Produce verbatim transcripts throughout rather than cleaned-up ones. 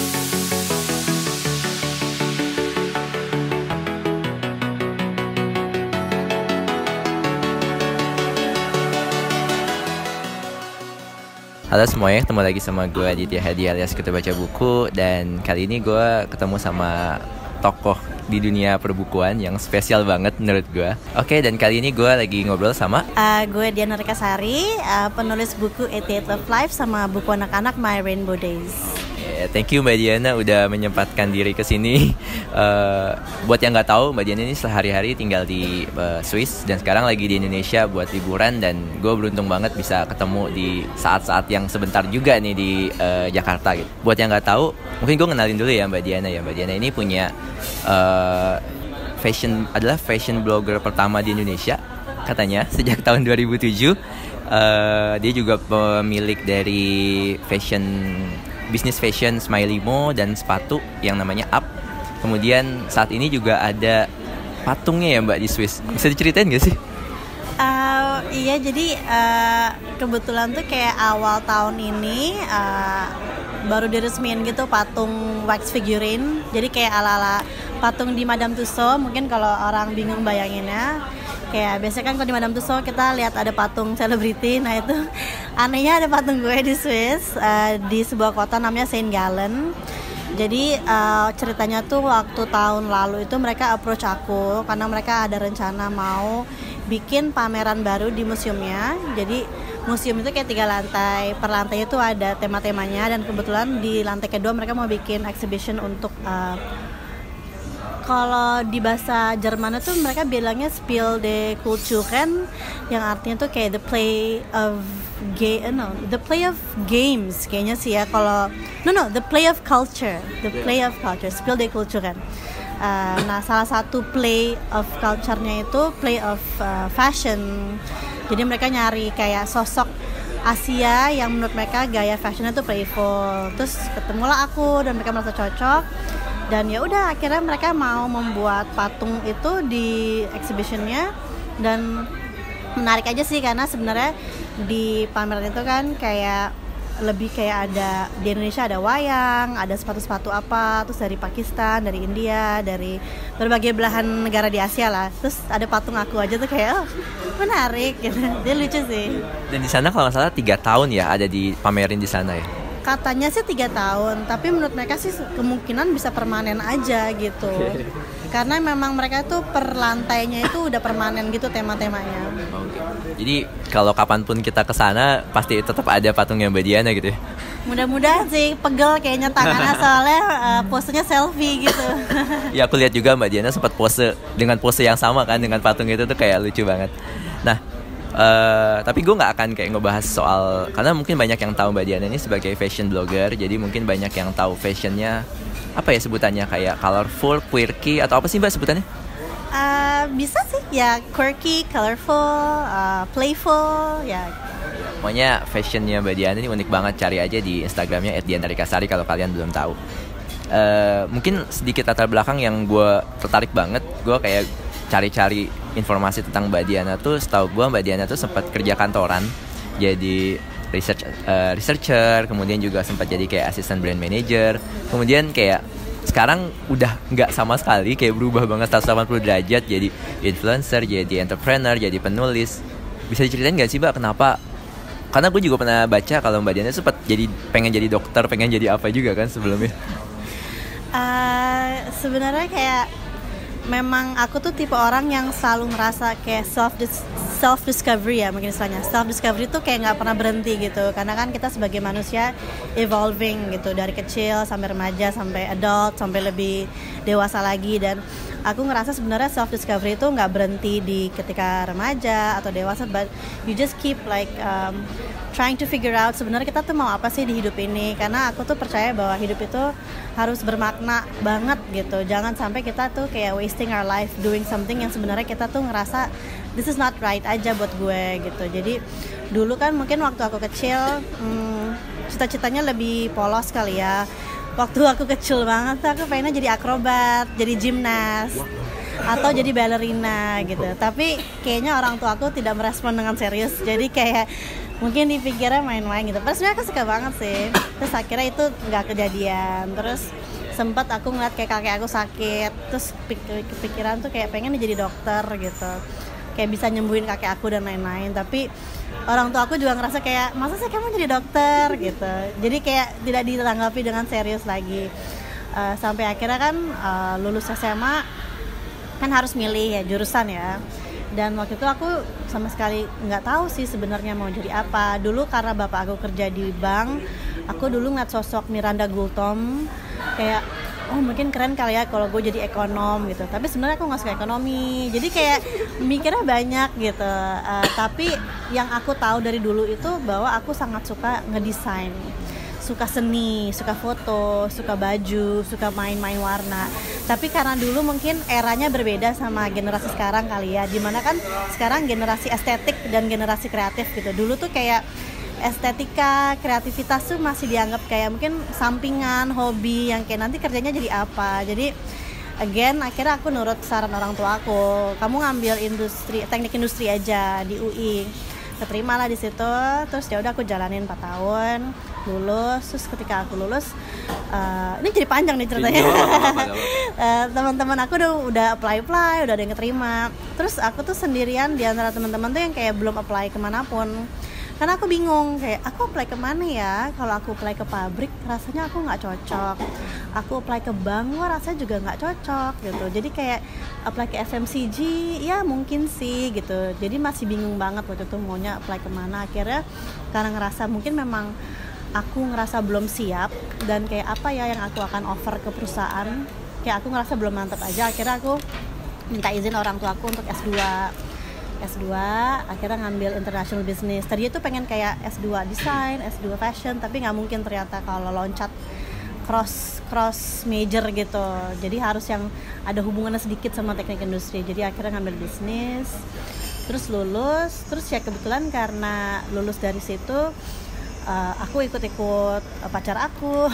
Halo semuanya, ketemu lagi sama gue Aditya Hadi alias Kutu Baca Buku. Dan kali ini gue ketemu sama tokoh di dunia perbukuan yang spesial banget menurut gue. Oke, dan kali ini gue lagi ngobrol sama uh, Gue Diana Rekasari, uh, penulis buku eighty-eight of Life sama buku anak-anak My Rainbow Days. Yeah, thank you Mbak Diana udah menyempatkan diri ke sini. Uh, buat yang nggak tahu, Mbak Diana ini sehari-hari tinggal di uh, Swiss dan sekarang lagi di Indonesia buat liburan. Dan gue beruntung banget bisa ketemu di saat-saat yang sebentar juga nih di uh, Jakarta gitu. Buat yang nggak tahu, mungkin gue kenalin dulu ya Mbak Diana ya. Mbak Diana ini punya uh, fashion adalah fashion blogger pertama di Indonesia katanya sejak tahun dua ribu tujuh. Uh, dia juga pemilik dari fashion bisnis fashion Smiley Mo dan sepatu yang namanya Up. Kemudian saat ini juga ada patungnya ya Mbak di Swiss. Bisa diceritain gak sih? Uh, iya, jadi uh, kebetulan tuh kayak awal tahun ini uh, baru diresmiin gitu patung wax figurine. Jadi kayak ala-ala patung di Madame Tussauds. Mungkin kalau orang bingung bayanginnya, kayak biasanya kan kalau di Madame Tussauds kita lihat ada patung selebriti. Nah itu anehnya ada patung gue di Swiss, uh, di sebuah kota namanya Saint Gallen. Jadi uh, ceritanya tuh waktu tahun lalu itu mereka approach aku karena mereka ada rencana mau bikin pameran baru di museumnya. Jadi museum itu kayak tiga lantai, per lantai itu ada tema-temanya. Dan kebetulan di lantai kedua mereka mau bikin exhibition untuk uh, kalau di bahasa Jerman itu mereka bilangnya Spiel der Kulturen, yang artinya tuh kayak the play of ga- no, the play of games kayaknya sih ya. Kalau no no the play of culture, the play of culture, Spiel der Kulturen. Uh, nah salah satu play of culture-nya itu play of uh, fashion. Jadi mereka nyari kayak sosok Asia yang menurut mereka gaya fashionnya tuh playful. Terus ketemulah aku dan mereka merasa cocok. Dan ya udah akhirnya mereka mau membuat patung itu di exhibitionnya. Dan menarik aja sih karena sebenarnya di pameran itu kan kayak lebih kayak ada di Indonesia ada wayang, ada sepatu-sepatu apa, terus dari Pakistan, dari India, dari berbagai belahan negara di Asia lah. Terus ada patung aku aja tuh kayak oh, menarik gitu. Dia lucu sih. Dan di sana kalau nggak salah tiga tahun ya ada di pamerin di sana ya. Katanya sih tiga tahun, tapi menurut mereka sih kemungkinan bisa permanen aja gitu. Okay. Karena memang mereka tuh per lantainya itu udah permanen gitu tema-temanya. Okay. Jadi kalau kapanpun kita kesana pasti tetap ada patungnya Mbak Diana gitu ya? Mudah-mudahan sih, pegel kayaknya tangannya soalnya uh, posenya selfie gitu. Ya aku lihat juga Mbak Diana sempat pose dengan pose yang sama kan dengan patung itu tuh kayak lucu banget. Nah, Uh, tapi gue nggak akan kayak ngebahas soal, karena mungkin banyak yang tahu Mbak Diana ini sebagai fashion blogger. Jadi mungkin banyak yang tahu fashionnya apa ya sebutannya, kayak colorful, quirky atau apa sih Mbak sebutannya? Uh, bisa sih ya, quirky, colorful, uh, playful ya. Pokoknya fashionnya Mbak Diana ini unik banget. Cari aja di Instagramnya et diana rekasari kalau kalian belum tahu. Uh, mungkin sedikit latar belakang yang gue tertarik banget. Gue kayak cari-cari informasi tentang Mbak Diana tuh, setahu gue Mbak Diana tuh sempat kerja kantoran, jadi research uh, researcher, kemudian juga sempat jadi kayak assistant brand manager, kemudian kayak sekarang udah nggak sama sekali, kayak berubah banget seratus delapan puluh derajat, jadi influencer, jadi entrepreneur, jadi penulis. Bisa diceritain nggak sih Mbak kenapa? Karena gue juga pernah baca kalau Mbak Diana sempat jadi pengen jadi dokter, pengen jadi apa juga kan sebelumnya. Uh, sebenarnya kayak memang aku tuh tipe orang yang selalu merasa kayak self dis- self discovery ya, mungkin istilahnya self discovery tuh kayak nggak pernah berhenti gitu, karena kan kita sebagai manusia evolving gitu dari kecil sampai remaja sampai adult sampai lebih dewasa lagi. Dan aku ngerasa sebenarnya self discovery itu nggak berhenti di ketika remaja atau dewasa, but you just keep like um, trying to figure out sebenarnya kita tuh mau apa sih di hidup ini. Karena aku tuh percaya bahwa hidup itu harus bermakna banget gitu. Jangan sampai kita tuh kayak wasting our life doing something yang sebenarnya kita tuh ngerasa this is not right aja buat gue gitu. Jadi dulu kan mungkin waktu aku kecil hmm, cita-citanya lebih polos kali ya. Waktu aku kecil banget tuh aku pengennya jadi akrobat, jadi gimnas. atau jadi ballerina gitu. Tapi kayaknya orang tua aku tidak merespon dengan serius, jadi kayak mungkin dipikirnya main-main gitu. Terus sebenarnya aku suka banget sih. Terus akhirnya itu nggak kejadian. Terus sempat aku ngeliat kayak kakek aku sakit, terus kepikiran tuh kayak pengen jadi dokter gitu, kayak bisa nyembuhin kakek aku dan lain-lain. Tapi orang tua aku juga ngerasa kayak masa sih kamu jadi dokter gitu, jadi kayak tidak ditanggapi dengan serius lagi. Uh, sampai akhirnya kan uh, lulus S M A kan harus milih ya jurusan ya, dan waktu itu aku sama sekali nggak tahu sih sebenarnya mau jadi apa. Dulu karena bapak aku kerja di bank, aku dulu ngeliat sosok Miranda Gultom kayak oh mungkin keren kali ya kalau gue jadi ekonom gitu, tapi sebenarnya aku nggak suka ekonomi, jadi kayak mikirnya banyak gitu. Uh, tapi yang aku tahu dari dulu itu bahwa aku sangat suka ngedesain, suka seni, suka foto, suka baju, suka main-main warna. Tapi karena dulu mungkin eranya berbeda sama generasi sekarang kali ya, dimana kan sekarang generasi estetik dan generasi kreatif gitu. Dulu tuh kayak estetika, kreativitas tuh masih dianggap kayak mungkin sampingan, hobi yang kayak nanti kerjanya jadi apa. Jadi again akhirnya aku nurut saran orang tua aku, kamu ngambil industri, teknik industri aja di U I. Keterima lah di situ. Terus ya udah aku jalanin empat tahun, lulus. Terus ketika aku lulus, uh, ini jadi panjang nih ceritanya. uh, teman-teman aku udah udah apply apply, udah ada yang keterima. Terus aku tuh sendirian di antara teman-teman tuh yang kayak belum apply kemanapun. Karena aku bingung, kayak aku apply kemana ya? Kalau aku apply ke pabrik, rasanya aku nggak cocok. Aku apply ke bank, wah rasanya juga nggak cocok gitu. Jadi kayak apply ke F M C G, ya mungkin sih gitu. Jadi masih bingung banget waktu itu maunya apply kemana. Akhirnya karena ngerasa mungkin memang aku ngerasa belum siap, dan kayak apa ya yang aku akan offer ke perusahaan, kayak aku ngerasa belum mantap aja. Akhirnya aku minta izin orang tua aku untuk S dua. S dua, akhirnya ngambil international business. Tadi itu pengen kayak S dua design, S dua fashion, tapi nggak mungkin ternyata kalau loncat cross cross major gitu. Jadi harus yang ada hubungannya sedikit sama teknik industri. Jadi akhirnya ngambil bisnis. Terus lulus, terus ya kebetulan karena lulus dari situ, uh, aku ikut-ikut pacar aku.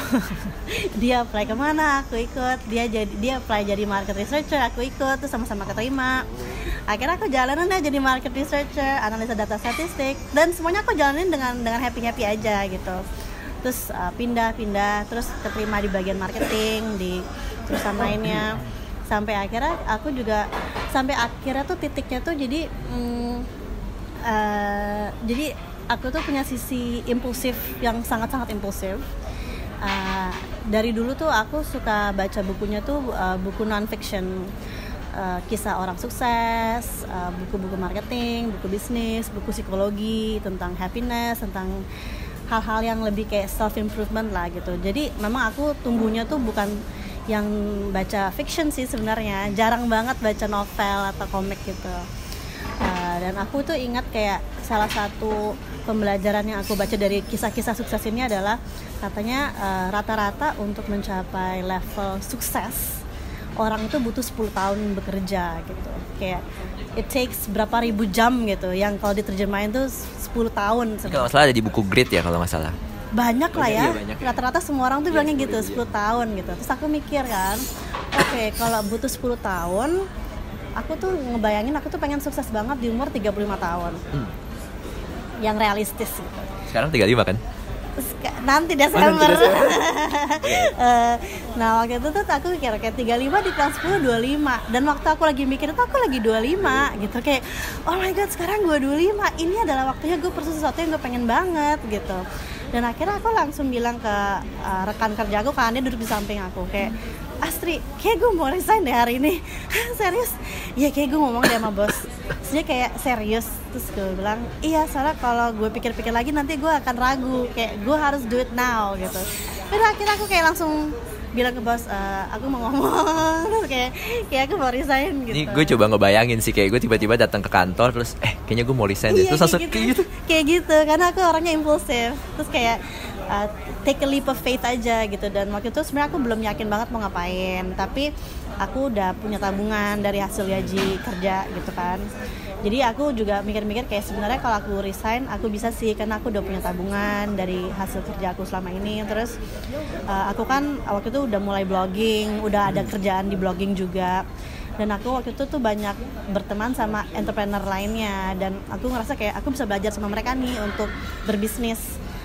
Dia apply kemana, aku ikut. Dia jadi dia apply jadi market researcher, aku ikut. Terus sama-sama keterima. Akhirnya aku jalanin aja jadi market researcher, analisa data statistik, dan semuanya aku jalanin dengan dengan happy-happy aja gitu. Terus uh, pindah-pindah, terus keterima di bagian marketing di perusahaan lainnya. Sampai akhirnya aku juga sampai akhirnya tuh titiknya tuh jadi mm, uh, jadi aku tuh punya sisi impulsif yang sangat-sangat impulsif. Uh, dari dulu tuh aku suka baca bukunya tuh uh, buku non-fiction. Uh, kisah orang sukses, uh, buku-buku marketing, buku bisnis, buku psikologi tentang happiness, tentang hal-hal yang lebih kayak self improvement lah gitu. Jadi memang aku tumbuhnya tuh bukan yang baca fiction sih sebenarnya, jarang banget baca novel atau komik gitu. Uh, dan aku tuh ingat kayak salah satu pembelajaran yang aku baca dari kisah-kisah sukses ini adalah katanya uh, rata-rata untuk mencapai level sukses orang itu butuh sepuluh tahun bekerja gitu. Kayak it takes berapa ribu jam gitu, yang kalau diterjemahin tuh sepuluh tahun. Kalau nggak salah ada di buku Grit ya kalau nggak salah. Banyak lah ya, iya, banyak. Rata-rata semua orang tuh bilangnya gitu, sepuluh tahun gitu. Terus aku mikir kan, oke okay, kalau butuh sepuluh tahun, aku tuh ngebayangin aku tuh pengen sukses banget di umur tiga puluh lima tahun. Hmm. Yang realistis gitu. Sekarang tiga puluh lima kan? Nanti Desember. uh, nah waktu itu tuh aku mikir kayak tiga puluh lima dikali sepuluh dua puluh lima, dan waktu aku lagi mikir itu aku lagi dua puluh lima gitu, kayak oh my god sekarang gue dua puluh lima, ini adalah waktunya gue persu sesuatu yang gue pengen banget gitu. Dan akhirnya aku langsung bilang ke uh, rekan kerja aku, karena dia duduk di samping aku, kayak Astri, kayak gue mau resign deh hari ini. Serius? Iya kayak gue ngomong deh sama bos. Terus dia kayak serius. Terus gue bilang, iya soalnya kalau gue pikir-pikir lagi nanti gue akan ragu. Kayak gue harus do it now gitu. Dan akhirnya aku kayak langsung bilang ke bos, e, aku mau ngomong. Terus kayak, kayak aku mau resign gitu. Ini gue coba ngebayangin sih, kayak gue tiba-tiba datang ke kantor terus eh kayaknya gue mau resign deh. Iya, Terus langsung kayak gitu. gitu. Kayak gitu, karena aku orangnya impulsif. Terus kayak uh, take a leap of faith aja gitu. Dan waktu itu sebenarnya aku belum yakin banget mau ngapain, tapi aku udah punya tabungan dari hasil gaji kerja gitu kan. Jadi aku juga mikir-mikir kayak sebenarnya kalau aku resign aku bisa sih, karena aku udah punya tabungan dari hasil kerja aku selama ini. Terus uh, aku kan waktu itu udah mulai blogging, udah ada kerjaan di blogging juga. dan aku waktu itu tuh banyak berteman sama entrepreneur lainnya, dan aku ngerasa kayak aku bisa belajar sama mereka nih untuk berbisnis.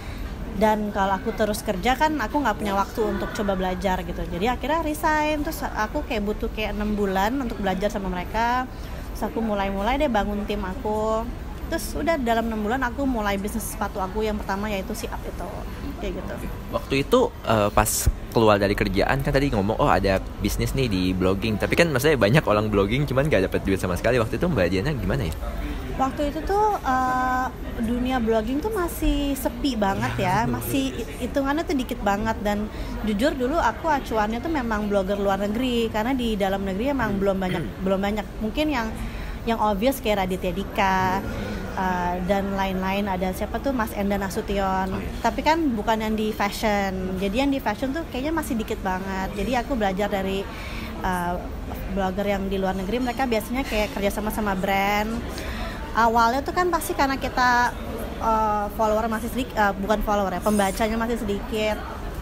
Dan kalau aku terus kerja kan aku nggak punya waktu untuk coba belajar gitu, jadi akhirnya resign. Terus aku kayak butuh kayak enam bulan untuk belajar sama mereka. Terus aku mulai-mulai deh bangun tim aku. Terus udah dalam enam bulan aku mulai bisnis sepatu aku yang pertama, yaitu si Up itu, kayak gitu. Waktu itu uh, pas keluar dari kerjaan kan tadi ngomong oh ada bisnis nih di blogging, tapi kan maksudnya banyak orang blogging cuman gak dapet duit sama sekali. Waktu itu Mbak Diana gimana ya? Waktu itu tuh uh, dunia blogging tuh masih sepi banget ya, masih hitungannya tuh dikit banget. Dan jujur dulu aku acuannya tuh memang blogger luar negeri, karena di dalam negeri emang belum banyak belum banyak mungkin yang yang obvious kayak Raditya Dika uh, dan lain-lain, ada siapa tuh Mas Enda Nasution. Oh, iya. Tapi kan bukan yang di fashion, jadi yang di fashion tuh kayaknya masih dikit banget. Jadi aku belajar dari uh, blogger yang di luar negeri, mereka biasanya kayak kerjasama sama brand. Awalnya tuh kan pasti karena kita uh, follower masih sedikit, uh, bukan follower ya, pembacanya masih sedikit,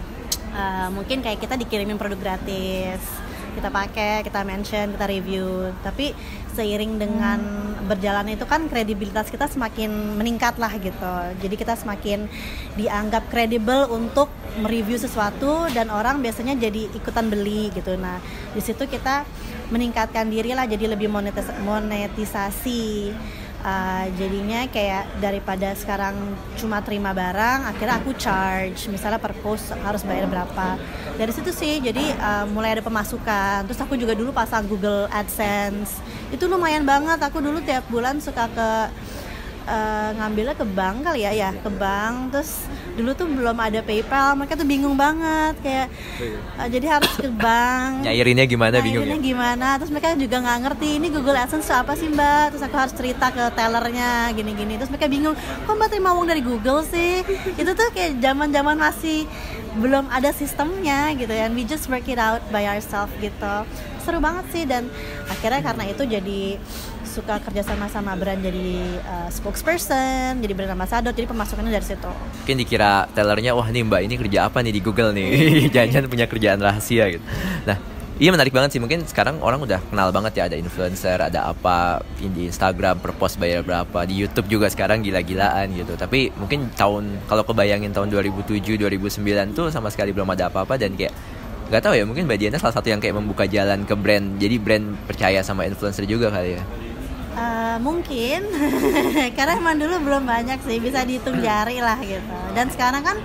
uh, mungkin kayak kita dikirimin produk gratis, kita pakai, kita mention, kita review. Tapi seiring dengan berjalan itu kan kredibilitas kita semakin meningkat lah gitu. Jadi kita semakin dianggap kredibel untuk mereview sesuatu, dan orang biasanya jadi ikutan beli gitu. Nah di situ kita meningkatkan diri lah, jadi lebih monetis- monetisasi. Uh, jadinya kayak daripada sekarang cuma terima barang, akhirnya aku charge, misalnya per post harus bayar berapa. Dari situ sih jadi uh, mulai ada pemasukan. Terus aku juga dulu pasang Google AdSense, itu lumayan banget. Aku dulu tiap bulan suka ke uh, ngambilnya ke bank kali ya, ya ke bank. Terus dulu tuh belum ada PayPal, mereka tuh bingung banget kayak uh, jadi harus ke bank. Nyairinnya gimana bingung ya? Nyairinnya gimana? Terus mereka juga nggak ngerti ini Google AdSense itu apa sih Mbak? Terus aku harus cerita ke tellernya gini-gini. Terus mereka bingung, kok Mbak terima uang dari Google sih? Itu tuh kayak zaman-zaman masih belum ada sistemnya gitu ya. We just work it out by ourselves gitu. Seru banget sih, dan akhirnya karena itu jadi suka kerja sama sama brand, jadi uh, spokesperson, jadi brand ambassador, jadi pemasukannya dari situ. Mungkin dikira tellernya, wah nih Mbak ini kerja apa nih di Google nih, jangan-jangan punya kerjaan rahasia gitu. Nah iya menarik banget sih, mungkin sekarang orang udah kenal banget ya, ada influencer, ada apa di Instagram per post bayar berapa, di YouTube juga sekarang gila-gilaan gitu. Tapi mungkin tahun, kalau kebayangin tahun dua ribu tujuh dua ribu sembilan tuh sama sekali belum ada apa-apa, dan kayak nggak tahu ya, mungkin Mbak Diana salah satu yang kayak membuka jalan ke brand, jadi brand percaya sama influencer juga kali ya. Uh, mungkin karena emang dulu belum banyak sih, bisa dihitung jari lah gitu. Dan sekarang kan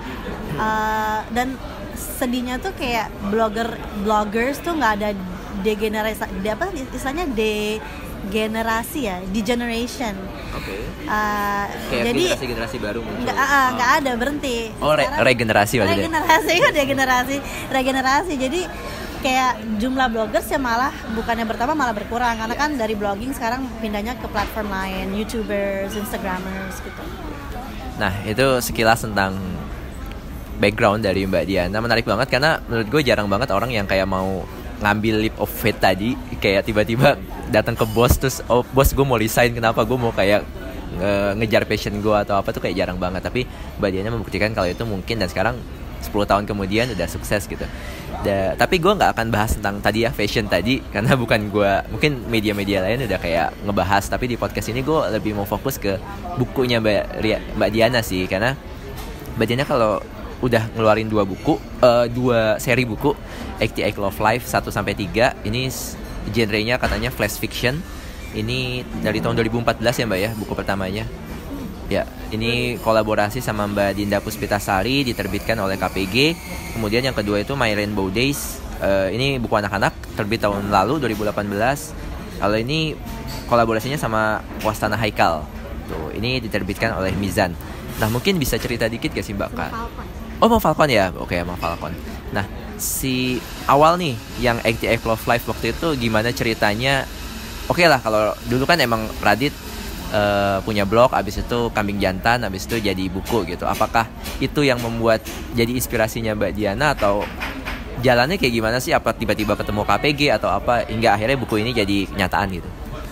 uh, dan sedihnya tuh kayak blogger bloggers tuh nggak ada degenerasi, de, apa istilahnya degenerasi ya, degeneration. Oke. Okay. Uh, jadi generasi-generasi baru muncul. Nggak uh, nggak ada, berhenti. Oh re- regenerasi maksudnya. Regenerasi kan degenerasi, regenerasi. Jadi kayak jumlah bloggers ya malah bukannya bertambah malah berkurang, karena kan dari blogging sekarang pindahnya ke platform lain, YouTubers, Instagramers gitu. Nah itu sekilas tentang background dari Mbak Diana, menarik banget karena menurut gue jarang banget orang yang kayak mau ngambil leap of faith tadi, kayak tiba-tiba datang ke bos terus oh bos gue mau resign, kenapa gue mau kayak nge- ngejar passion gue atau apa tuh kayak jarang banget. Tapi Mbak Diana membuktikan kalau itu mungkin, dan sekarang sepuluh tahun kemudian udah sukses gitu. Da, tapi gue nggak akan bahas tentang tadi ya fashion tadi, karena bukan gue, mungkin media-media lain udah kayak ngebahas. Tapi di podcast ini gue lebih mau fokus ke bukunya Mbak, Ria, Mbak Diana sih, karena Mbak Diana kalau udah ngeluarin dua buku, uh, dua seri buku, eighty-eight Love Life satu sampai tiga. Ini genrenya katanya flash fiction. Ini dari tahun dua ribu empat belas ya Mbak ya, buku pertamanya. Ya, ini kolaborasi sama Mbak Dinda Puspitasari, diterbitkan oleh K P G. Kemudian yang kedua itu My Rainbow Days. Uh, ini buku anak-anak, terbit tahun lalu dua ribu delapan belas. Kalau ini kolaborasinya sama Wastana Haikal. Tuh, ini diterbitkan oleh Mizan. Nah, mungkin bisa cerita dikit gak sih Mbak Kak? Oh, mau Falcon ya? Oke, mau Falcon. Nah, si awal nih yang eighty-eight Love Life waktu itu gimana ceritanya? Oke lah, kalau dulu kan emang Radit Uh, punya blog, abis itu Kambing Jantan, abis itu jadi buku gitu. Apakah itu yang membuat jadi inspirasinya Mbak Diana, atau jalannya kayak gimana sih? Apa tiba-tiba ketemu K P G atau apa hingga akhirnya buku ini jadi kenyataan gitu?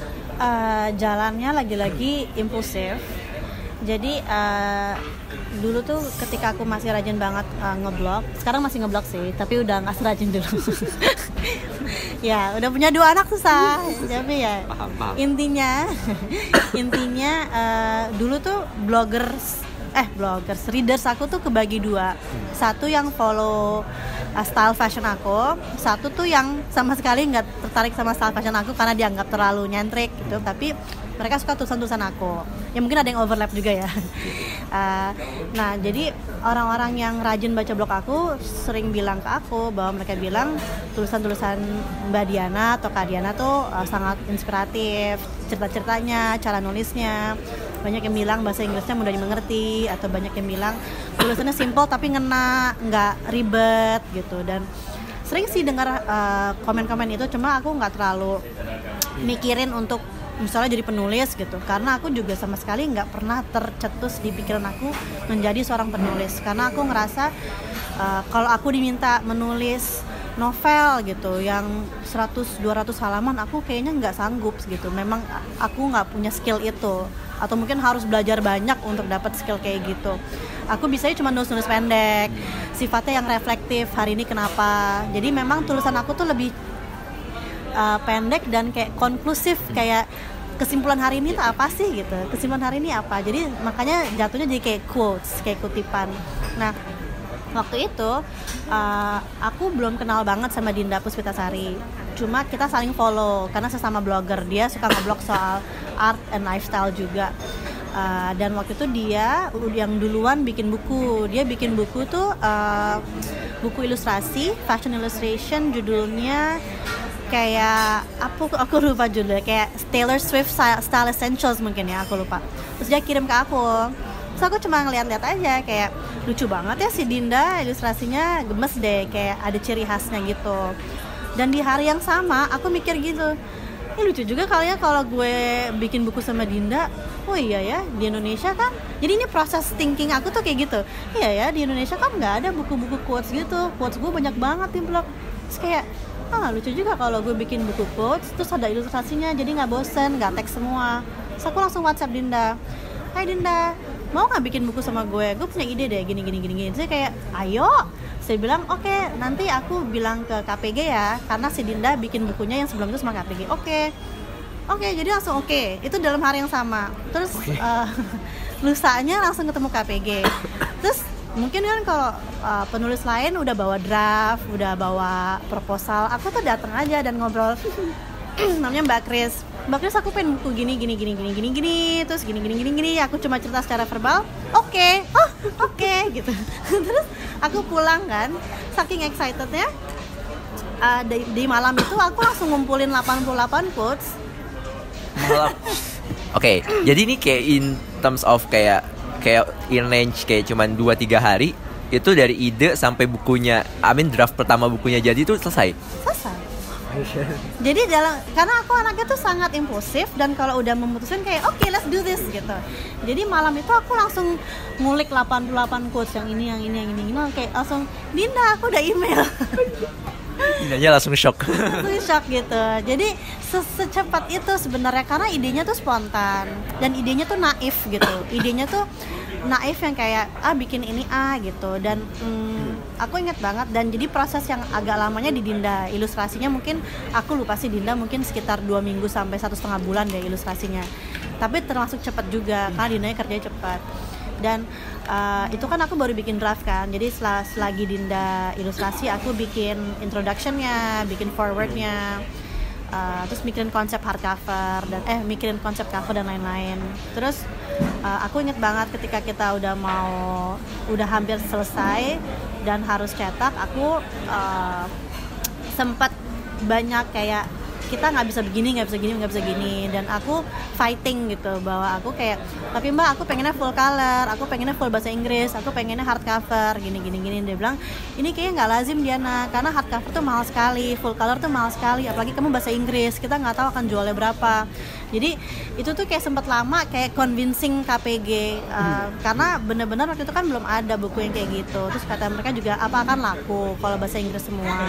Uh, jalannya lagi-lagi impulsif. Jadi uh, dulu tuh ketika aku masih rajin banget uh, ngeblog, sekarang masih ngeblog sih, tapi udah nggak serajin dulu. Ya udah punya dua anak susah. Tapi ya Paham, paham. intinya intinya uh, dulu tuh bloggers eh bloggers readers aku tuh kebagi dua. Satu yang follow uh, style fashion aku, satu tuh yang sama sekali nggak tertarik sama style fashion aku karena dianggap terlalu nyentrik gitu, tapi mereka suka tulisan-tulisan aku. Ya mungkin ada yang overlap juga ya. Uh, nah jadi orang-orang yang rajin baca blog aku sering bilang ke aku bahwa mereka bilang tulisan-tulisan Mbak Diana atau Kak Diana tuh uh, sangat inspiratif, cerita-ceritanya, cara nulisnya. Banyak yang bilang bahasa Inggrisnya mudah dimengerti, atau banyak yang bilang tulisannya simple tapi ngena, nggak ribet gitu. Dan sering sih dengar uh, komen-komen itu, cuma aku nggak terlalu mikirin untuk misalnya jadi penulis gitu, karena aku juga sama sekali nggak pernah tercetus di pikiran aku menjadi seorang penulis, karena aku ngerasa uh, kalau aku diminta menulis novel gitu yang seratus dua ratus halaman, aku kayaknya nggak sanggup gitu. Memang aku nggak punya skill itu, atau mungkin harus belajar banyak untuk dapat skill kayak gitu. Aku bisanya cuma nulis-nulis pendek, sifatnya yang reflektif, hari ini kenapa. Jadi memang tulisan aku tuh lebih Uh, pendek dan kayak konklusif, kayak kesimpulan hari ini tuh apa sih gitu, kesimpulan hari ini apa. Jadi makanya jatuhnya jadi kayak quotes, kayak kutipan. Nah waktu itu uh, aku belum kenal banget sama Dinda Puspitasari, cuma kita saling follow karena sesama blogger, dia suka ngeblog soal art and lifestyle juga. Uh, dan waktu itu dia yang duluan bikin buku, dia bikin buku tuh uh, buku ilustrasi, fashion illustration, judulnya kayak aku aku lupa judulnya, kayak Taylor Swift Style Essentials mungkin ya, aku lupa. Terus dia kirim ke aku, terus aku cuma ngeliat-liat aja, kayak lucu banget ya si Dinda, ilustrasinya gemes deh, kayak ada ciri khasnya gitu. Dan di hari yang sama aku mikir gitu, ini lucu juga kali ya kalau gue bikin buku sama Dinda. Oh iya ya, di Indonesia kan, jadi ini proses thinking aku tuh kayak gitu. Iya ya, di Indonesia kan nggak ada buku-buku quotes gitu, quotes gue banyak banget di blog. Terus kayak ah lucu juga kalau gue bikin buku quotes terus ada ilustrasinya, jadi nggak bosen, nggak teks semua. Terus aku langsung WhatsApp Dinda, Hai Dinda, mau nggak bikin buku sama gue? Gue punya ide deh, gini gini gini gini. Saya kayak ayo. Saya bilang oke, okay, nanti aku bilang ke K P G ya, karena si Dinda bikin bukunya yang sebelum itu sama K P G. Oke, okay. oke, okay, jadi langsung oke. Okay. Itu dalam hari yang sama. Terus okay. uh, lusanya langsung ketemu K P G. Terus mungkin kan kalau uh, penulis lain udah bawa draft, udah bawa proposal, aku tuh datang aja dan ngobrol. Namanya Mbak Kris. Mbak Kris, aku pengen buku gini gini gini gini gini gini, terus gini gini gini gini. Aku cuma cerita secara verbal. Oke, okay. oh oke okay. gitu. Terus aku pulang kan, saking excitednya. Uh, di, di malam itu aku langsung ngumpulin delapan puluh delapan quotes. Oke, okay, jadi ini kayak in terms of kayak kayak in range kayak cuman dua tiga hari itu dari ide sampai bukunya, I mean draft pertama bukunya jadi itu selesai. Selesai. Jadi dalam, karena aku anaknya tuh sangat impulsif dan kalau udah memutuskan kayak oke okay, let's do this gitu. Jadi malam itu aku langsung ngulik delapan puluh delapan quotes yang ini yang ini yang ini, ini kayak langsung Dinda aku udah email. Dindanya langsung shock. Langsung shock gitu. Jadi secepat itu sebenarnya, karena idenya tuh spontan dan idenya tuh naif gitu. Idenya tuh naif yang kayak ah bikin ini ah gitu. Dan hmm, aku ingat banget, dan jadi proses yang agak lamanya di Dinda ilustrasinya mungkin aku lupa sih, Dinda mungkin sekitar dua minggu sampai satu setengah bulan deh ilustrasinya. Tapi termasuk cepat juga karena Dindanya kerjanya cepat. Dan uh, itu kan aku baru bikin draft kan, jadi setelah selagi Dinda ilustrasi aku bikin introductionnya, bikin forwardnya, uh, terus mikirin konsep hardcover dan eh mikirin konsep cover dan lain-lain. Terus uh, aku inget banget ketika kita udah mau udah hampir selesai dan harus cetak, aku uh, sempat banyak kayak kita nggak bisa begini, nggak bisa gini, nggak bisa gini, dan aku fighting gitu bahwa aku kayak tapi mbak aku pengennya full color, aku pengennya full bahasa Inggris, aku pengennya hardcover, gini gini gini. Dia bilang ini kayaknya nggak lazim Diana, karena hardcover tuh mahal sekali, full color tuh mahal sekali, apalagi kamu bahasa Inggris, kita nggak tahu akan jualnya berapa. Jadi itu tuh kayak sempat lama kayak convincing K P G uh, hmm. karena benar-benar waktu itu kan belum ada buku yang kayak gitu. Terus kata mereka juga apa akan laku kalau bahasa Inggris semua.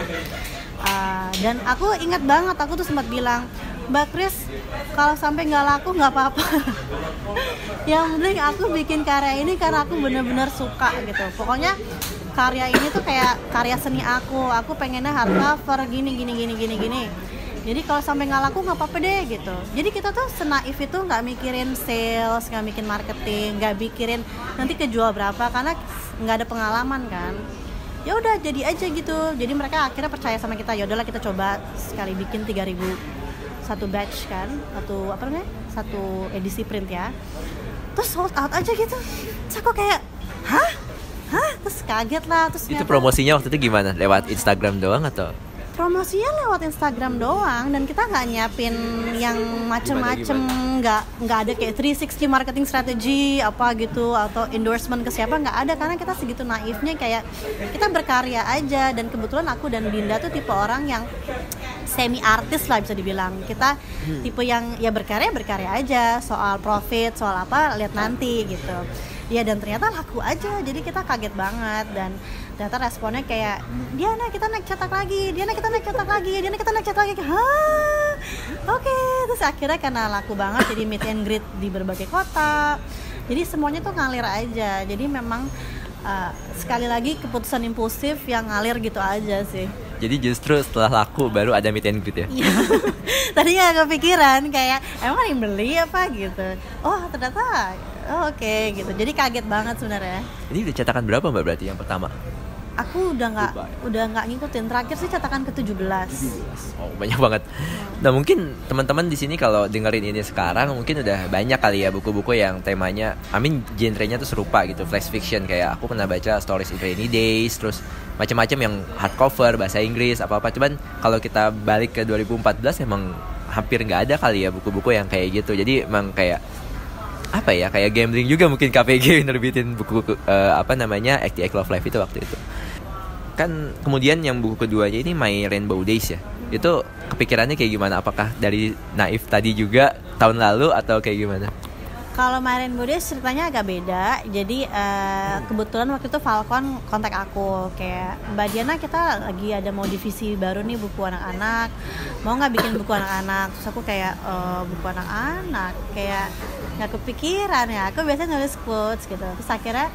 Uh, dan aku ingat banget aku tuh sempat bilang, Mbak Kris kalau sampai nggak laku nggak apa-apa. Yang penting aku bikin karya ini karena aku benar-benar suka gitu. Pokoknya karya ini tuh kayak karya seni aku, aku pengennya hardcover gini gini gini gini gini. Jadi kalau sampai nggak laku nggak apa-apa deh gitu. Jadi kita tuh senaif itu nggak mikirin sales, nggak mikirin marketing, nggak mikirin nanti kejual berapa karena nggak ada pengalaman kan. Ya udah jadi aja gitu. Jadi mereka akhirnya percaya sama kita. Ya udahlah kita coba sekali bikin tiga ribu satu batch kan, satu apa namanya? Satu edisi print ya. Terus sold out aja gitu. Terus aku kayak, hah? Hah? Terus kaget lah. Terus itu promosinya waktu itu gimana? Lewat Instagram doang atau? Promosinya lewat Instagram doang dan kita nggak nyiapin yang macem-macem, nggak nggak ada kayak three sixty marketing strategy apa gitu atau endorsement ke siapa, nggak ada karena kita segitu naifnya kayak kita berkarya aja. Dan kebetulan aku dan Dinda tuh tipe orang yang semi artis lah bisa dibilang. Kita hmm. tipe yang ya berkarya berkarya aja, soal profit soal apa lihat nanti gitu ya. Dan ternyata laku aja, jadi kita kaget banget. Dan ternyata responnya kayak, Diana kita naik cetak lagi, Diana kita naik cetak lagi, Diana kita naik cetak lagi. Hah, oke okay. Terus akhirnya karena laku banget jadi meet and greet di berbagai kota. Jadi semuanya tuh ngalir aja. Jadi memang uh, sekali lagi keputusan impulsif yang ngalir gitu aja sih. Jadi justru setelah laku baru ada meet and greet ya? Tadinya kepikiran kayak emang ada yang beli apa gitu. Oh ternyata oh, oke okay, gitu. Jadi kaget banget sebenarnya. Ini udah cetakan berapa Mbak berarti yang pertama? Aku udah nggak udah nggak ngikutin. Terakhir sih cetakan ke tujuh belas. Oh banyak banget. Nah mungkin teman-teman di sini kalau dengerin ini sekarang mungkin udah banyak kali ya buku-buku yang temanya, I mean genrenya tuh serupa gitu, flash fiction. Kayak aku pernah baca Stories in Rainy Days, terus macam-macam yang hardcover bahasa Inggris apa-apa. Cuman kalau kita balik ke dua ribu empat belas emang hampir nggak ada kali ya buku-buku yang kayak gitu. Jadi emang kayak apa ya, kayak gambling juga mungkin K P G nerbitin buku uh, apa namanya Act the Act Love Life itu waktu itu. Kan kemudian yang buku keduanya ini My Rainbow Days ya. Itu kepikirannya kayak gimana? Apakah dari naif tadi juga tahun lalu atau kayak gimana? Kalau My Rainbow Days ceritanya agak beda. Jadi uh, kebetulan waktu itu Falcon kontak aku kayak, Mbak Diana kita lagi ada mau divisi baru nih buku anak-anak, mau nggak bikin buku anak-anak? Terus aku kayak e, buku anak-anak kayak nggak kepikiran ya. Aku biasanya nulis quotes gitu. Terus akhirnya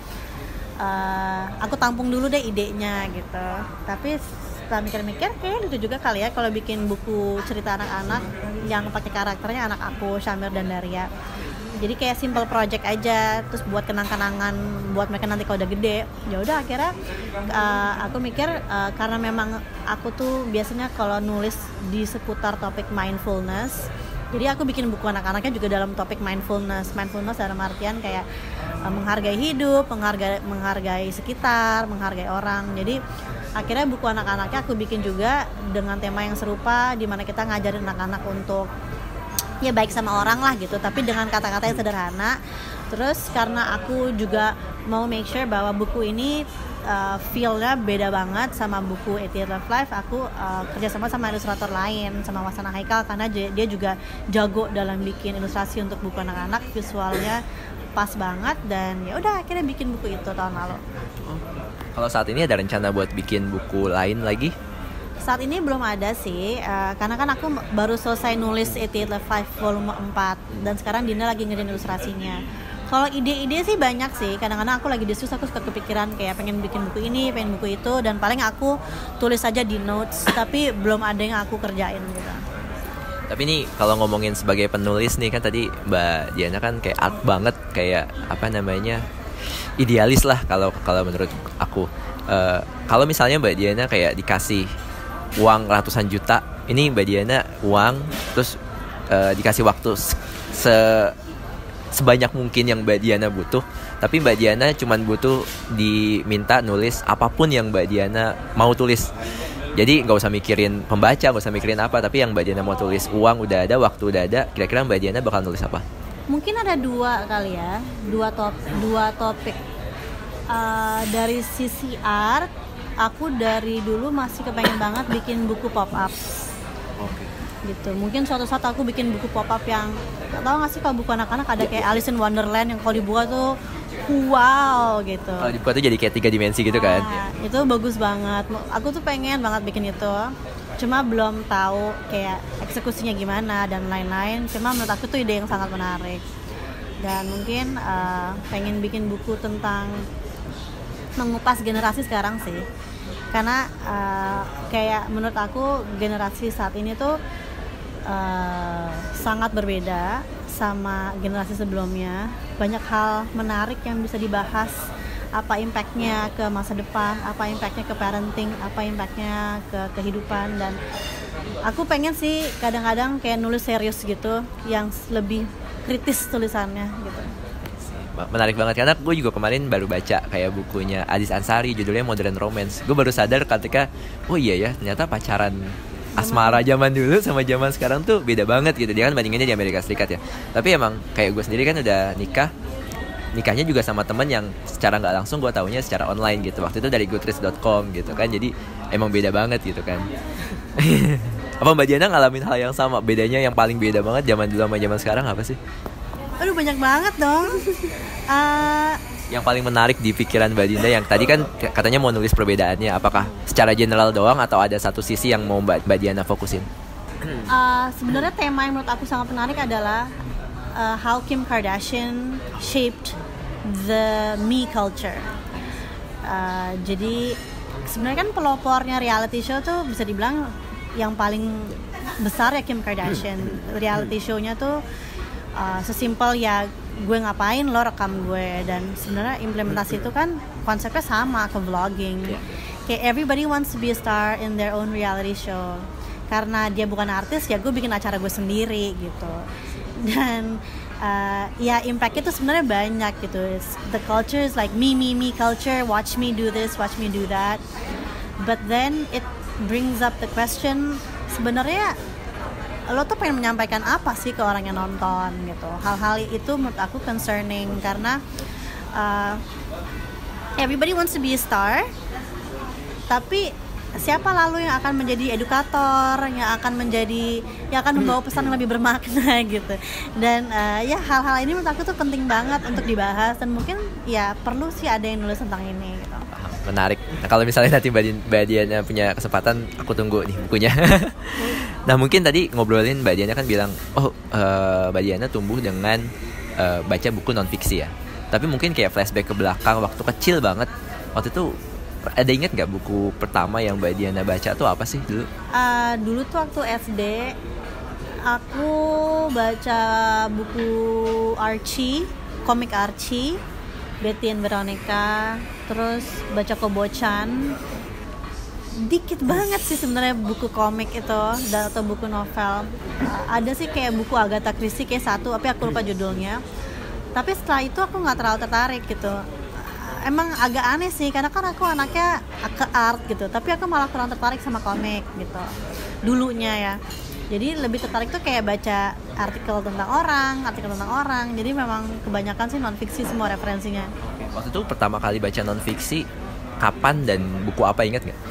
uh, aku tampung dulu deh idenya gitu. Tapi setelah mikir-mikir kayaknya lucu juga kali ya kalau bikin buku cerita anak-anak yang pakai karakternya anak aku, Syamir dan Daria. Jadi kayak simple project aja, terus buat kenang-kenangan buat mereka nanti kalau udah gede. Ya udah akhirnya uh, aku mikir uh, karena memang aku tuh biasanya kalau nulis di seputar topik mindfulness. Jadi aku bikin buku anak-anaknya juga dalam topik mindfulness. Mindfulness dalam artian kayak uh, menghargai hidup, menghargai menghargai sekitar, menghargai orang. Jadi akhirnya buku anak-anaknya aku bikin juga dengan tema yang serupa, di mana kita ngajarin anak-anak untuk ya baik sama orang lah gitu, tapi dengan kata-kata yang sederhana. Terus karena aku juga mau make sure bahwa buku ini uh, feel-nya beda banget sama buku Act the Act Love Life, aku uh, kerjasama sama ilustrator lain, sama Wasana Haikal, karena dia juga jago dalam bikin ilustrasi untuk buku anak-anak, visualnya pas banget. Dan ya udah akhirnya bikin buku itu tahun lalu. Oh. Kalau saat ini ada rencana buat bikin buku lain lagi? Saat ini belum ada sih, uh, karena kan aku baru selesai nulis Act the Act Love Life volume empat dan sekarang Dinda lagi ngerjain ilustrasinya. Kalau ide-ide sih banyak sih, kadang-kadang aku lagi disus, aku suka kepikiran kayak pengen bikin buku ini, pengen buku itu, dan paling aku tulis aja di notes, tapi belum ada yang aku kerjain gitu. Tapi nih kalau ngomongin sebagai penulis nih, kan tadi Mbak Diana kan kayak art banget, kayak apa namanya, idealis lah kalau kalau menurut aku. Uh, kalau misalnya Mbak Diana kayak dikasih uang ratusan juta, ini Mbak Diana uang terus uh, dikasih waktu se sebanyak mungkin yang Mbak Diana butuh, tapi Mbak Diana cuman butuh diminta nulis apapun yang Mbak Diana mau tulis. Jadi nggak usah mikirin pembaca, nggak usah mikirin apa, tapi yang Mbak Diana mau tulis, uang udah ada, waktu udah ada, kira-kira Mbak Diana bakal nulis apa? Mungkin ada dua kali ya, dua top dua topik. Uh, dari sisi art, aku dari dulu masih kepengen banget bikin buku pop-up. Oke. Gitu. Mungkin suatu saat aku bikin buku pop-up yang, gak tau gak sih kalau buku anak-anak ada kayak Alice in Wonderland yang kalau dibuka tuh wow gitu. Kalau dibuka tuh jadi kayak tiga dimensi gitu kan. Nah, itu bagus banget. Aku tuh pengen banget bikin itu. Cuma belum tahu kayak eksekusinya gimana dan lain-lain. Cuma menurut aku tuh ide yang sangat menarik. Dan mungkin uh, pengen bikin buku tentang mengupas generasi sekarang sih, karena uh, kayak menurut aku generasi saat ini tuh uh, sangat berbeda sama generasi sebelumnya. Banyak hal menarik yang bisa dibahas, apa impactnya ke masa depan, apa impactnya ke parenting, apa impactnya ke kehidupan. Dan aku pengen sih kadang-kadang kayak nulis serius gitu, yang lebih kritis tulisannya gitu. Menarik banget, karena gue juga kemarin baru baca kayak bukunya Aziz Ansari, judulnya Modern Romance. Gue baru sadar ketika, oh iya ya, ternyata pacaran asmara zaman dulu sama zaman sekarang tuh beda banget gitu. Dia kan bandingannya di Amerika Serikat ya. Tapi emang kayak gue sendiri kan udah nikah, nikahnya juga sama temen yang secara nggak langsung gue taunya secara online gitu. Waktu itu dari goodreads dot com gitu kan. Jadi emang beda banget gitu kan. Apa Mbak Diana ngalamin hal yang sama? Bedanya yang paling beda banget zaman dulu sama zaman sekarang apa sih? Aduh banyak banget dong. uh, Yang paling menarik di pikiran Mbak Dinda yang tadi kan katanya mau nulis perbedaannya, apakah secara general doang atau ada satu sisi yang mau Mbak, Mbak Diana fokusin? uh, Sebenarnya tema yang menurut aku sangat menarik adalah uh, how Kim Kardashian shaped the me culture. uh, Jadi sebenarnya kan pelopornya reality show tuh bisa dibilang yang paling besar ya Kim Kardashian. Reality show-nya tuh uh, sesimpel ya gue ngapain lo rekam gue, dan sebenarnya implementasi itu kan konsepnya sama ke vlogging. Kayak everybody wants to be a star in their own reality show. Karena dia bukan artis ya gue bikin acara gue sendiri gitu. Dan uh, ya impactnya tuh sebenarnya banyak gitu. It's, the culture is like me me me culture, watch me do this, watch me do that. But then it brings up the question, sebenarnya lo tuh pengen menyampaikan apa sih ke orang yang nonton gitu. Hal-hal itu menurut aku concerning, karena uh, everybody wants to be a star, tapi siapa lalu yang akan menjadi edukator, yang akan menjadi, yang akan membawa pesan yang lebih bermakna gitu. Dan uh, ya hal-hal ini menurut aku tuh penting banget untuk dibahas, dan mungkin ya perlu sih ada yang nulis tentang ini gitu. Menarik. Nah, kalau misalnya nanti Mbak Diana punya kesempatan, aku tunggu nih bukunya. Nah mungkin tadi ngobrolin Mbak Diana kan bilang, oh uh, Mbak Diana tumbuh dengan uh, baca buku non fiksi ya. Tapi mungkin kayak flashback ke belakang waktu kecil banget, waktu itu ada ingat nggak buku pertama yang Mbak Diana baca tuh apa sih dulu? Uh, dulu tuh waktu S D aku baca buku Archie, komik Archie, Betty and Veronica, terus baca Kobo-chan. Dikit banget sih sebenarnya buku komik itu atau buku novel. Uh, ada sih kayak buku Agatha Christie kayak satu, tapi aku lupa judulnya. Tapi setelah itu aku nggak terlalu tertarik gitu. Uh, emang agak aneh sih, karena kan aku anaknya ke art gitu, tapi aku malah kurang tertarik sama komik gitu dulunya ya. Jadi lebih tertarik tuh kayak baca artikel tentang orang, artikel tentang orang. Jadi memang kebanyakan sih non fiksi semua referensinya. Waktu itu pertama kali baca non fiksi kapan dan buku apa, ingat nggak?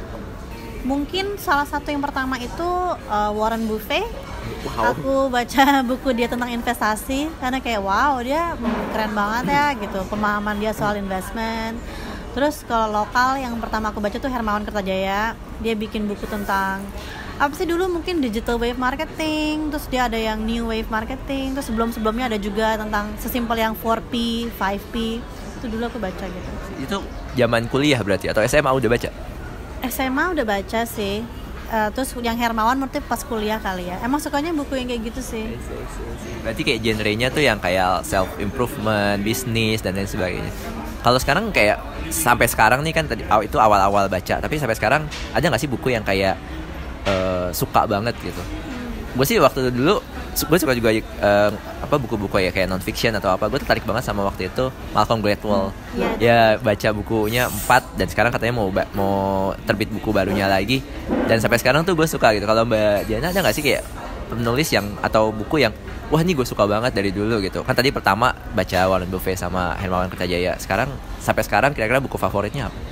Mungkin salah satu yang pertama itu uh, Warren Buffett. Wow. Aku baca buku dia tentang investasi, karena kayak wow dia keren banget ya gitu, pemahaman dia soal investment. Terus kalau lokal yang pertama aku baca tuh Hermawan Kertajaya. Dia bikin buku tentang apa sih dulu, mungkin digital wave marketing, terus dia ada yang new wave marketing, terus sebelum-sebelumnya ada juga tentang sesimpel yang four P, five P. Itu dulu aku baca gitu. Itu zaman kuliah berarti atau S M A udah baca? S M A udah baca sih. Uh, terus yang Hermawan menurut pas kuliah kali ya. Emang sukanya buku yang kayak gitu sih. Berarti kayak genrenya tuh yang kayak self improvement, bisnis dan lain sebagainya. Kalau sekarang kayak sampai sekarang nih kan tadi itu awal-awal baca, tapi sampai sekarang ada nggak sih buku yang kayak uh, suka banget gitu? Hmm. Gue sih waktu dulu gue suka juga uh, apa buku-buku ya kayak non fiction atau apa. Gue tertarik banget sama waktu itu Malcolm Gladwell. Hmm. Ya baca bukunya empat dan sekarang katanya mau mau terbit buku barunya lagi. Dan sampai sekarang tuh gue suka gitu. Kalau Mbak Diana ada nggak sih kayak penulis yang atau buku yang wah ini gue suka banget dari dulu gitu? Kan tadi pertama baca Warren Buffett sama Hermawan Kertajaya. Sekarang sampai sekarang kira-kira buku favoritnya apa?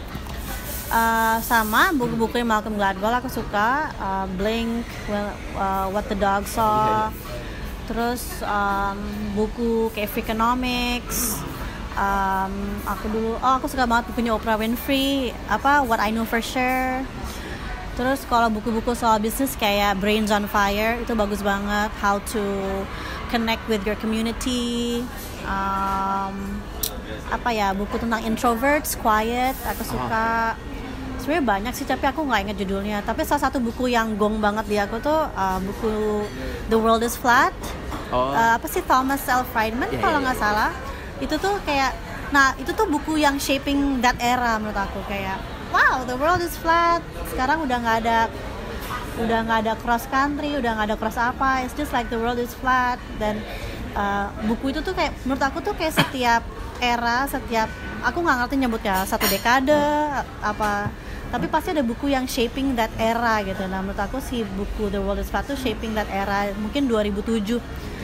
Uh, sama buku-buku yang Malcolm Gladwell aku suka, uh, Blink, well, uh, What the Dog Saw, terus um, buku kayak Freakonomics. Um, aku dulu, oh aku suka banget bukunya Oprah Winfrey, apa What I Know for Sure. Terus kalau buku-buku soal bisnis kayak Brains on Fire itu bagus banget, How to Connect with Your Community. Um, apa ya, buku tentang introverts, quiet. Aku suka sebenarnya banyak sih, tapi aku nggak ingat judulnya. Tapi salah satu buku yang gong banget di aku tuh uh, buku The World is Flat. Oh. Uh, apa sih, Thomas L. Friedman yeah, kalau yeah, nggak salah. Itu tuh kayak, nah itu tuh buku yang shaping that era menurut aku. Kayak wow, the world is flat. Sekarang udah nggak ada udah nggak ada cross country, udah nggak ada cross apa. It's just like the world is flat. Dan uh, buku itu tuh kayak menurut aku tuh kayak setiap era, setiap, aku nggak ngerti nyebutnya, satu dekade apa, tapi pasti ada buku yang shaping that era gitu. Nah menurut aku si buku The World is Flat tuh shaping that era, mungkin dua ribu tujuh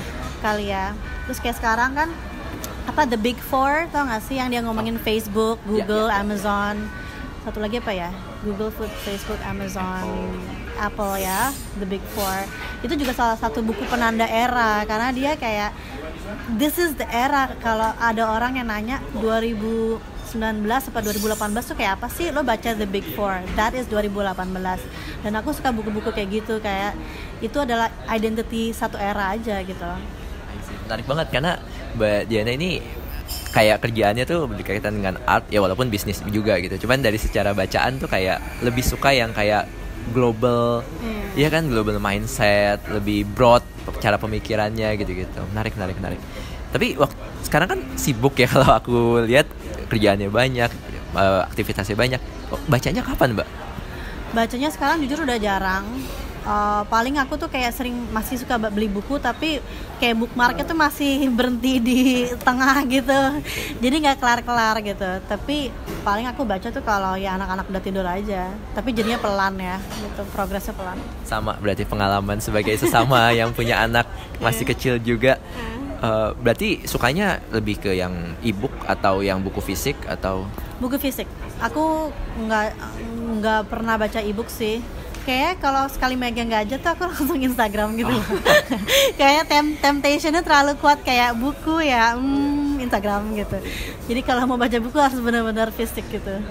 kali ya. Terus kayak sekarang kan apa, The Big Four, tau gak sih yang dia ngomongin Facebook, Google, yeah, yeah. Amazon, satu lagi apa ya, Google, Facebook, Amazon, Apple ya, The Big Four. Itu juga salah satu buku penanda era, karena dia kayak this is the era. Kalau ada orang yang nanya dua ribu sembilan belas atau dua ribu delapan belas tuh kayak apa sih, lo baca The Big Four, that is dua ribu delapan belas. Dan aku suka buku-buku kayak gitu, kayak itu adalah identity satu era aja gitu. Menarik banget karena Mbak Diana ini kayak kerjaannya tuh berkaitan dengan art ya, walaupun bisnis juga gitu. Cuman dari secara bacaan tuh kayak lebih suka yang kayak global, hmm. ya kan, global mindset, lebih broad cara pemikirannya gitu-gitu. Menarik, menarik, menarik. Tapi waktu sekarang kan sibuk ya, kalau aku lihat kerjaannya banyak, aktivitasnya banyak. Bacanya kapan, Mbak? Bacanya sekarang jujur udah jarang. Uh, paling aku tuh kayak sering masih suka beli buku, tapi kayak bookmarknya tuh masih berhenti di tengah gitu, jadi nggak kelar-kelar gitu. Tapi paling aku baca tuh kalau ya anak-anak udah tidur aja, tapi jadinya pelan ya gitu, progresnya pelan. Sama berarti pengalaman sebagai sesama yang punya anak masih kecil juga. Uh, berarti sukanya lebih ke yang e-book atau yang buku fisik atau? Buku fisik. Aku nggak nggak pernah baca e-book sih. Kayak kalau sekali megang gadget tuh aku langsung Instagram gitu. Oh. Kayaknya tem- temptationnya terlalu kuat, kayak buku ya, hmm, Instagram gitu. Jadi kalau mau baca buku harus benar-benar fisik gitu.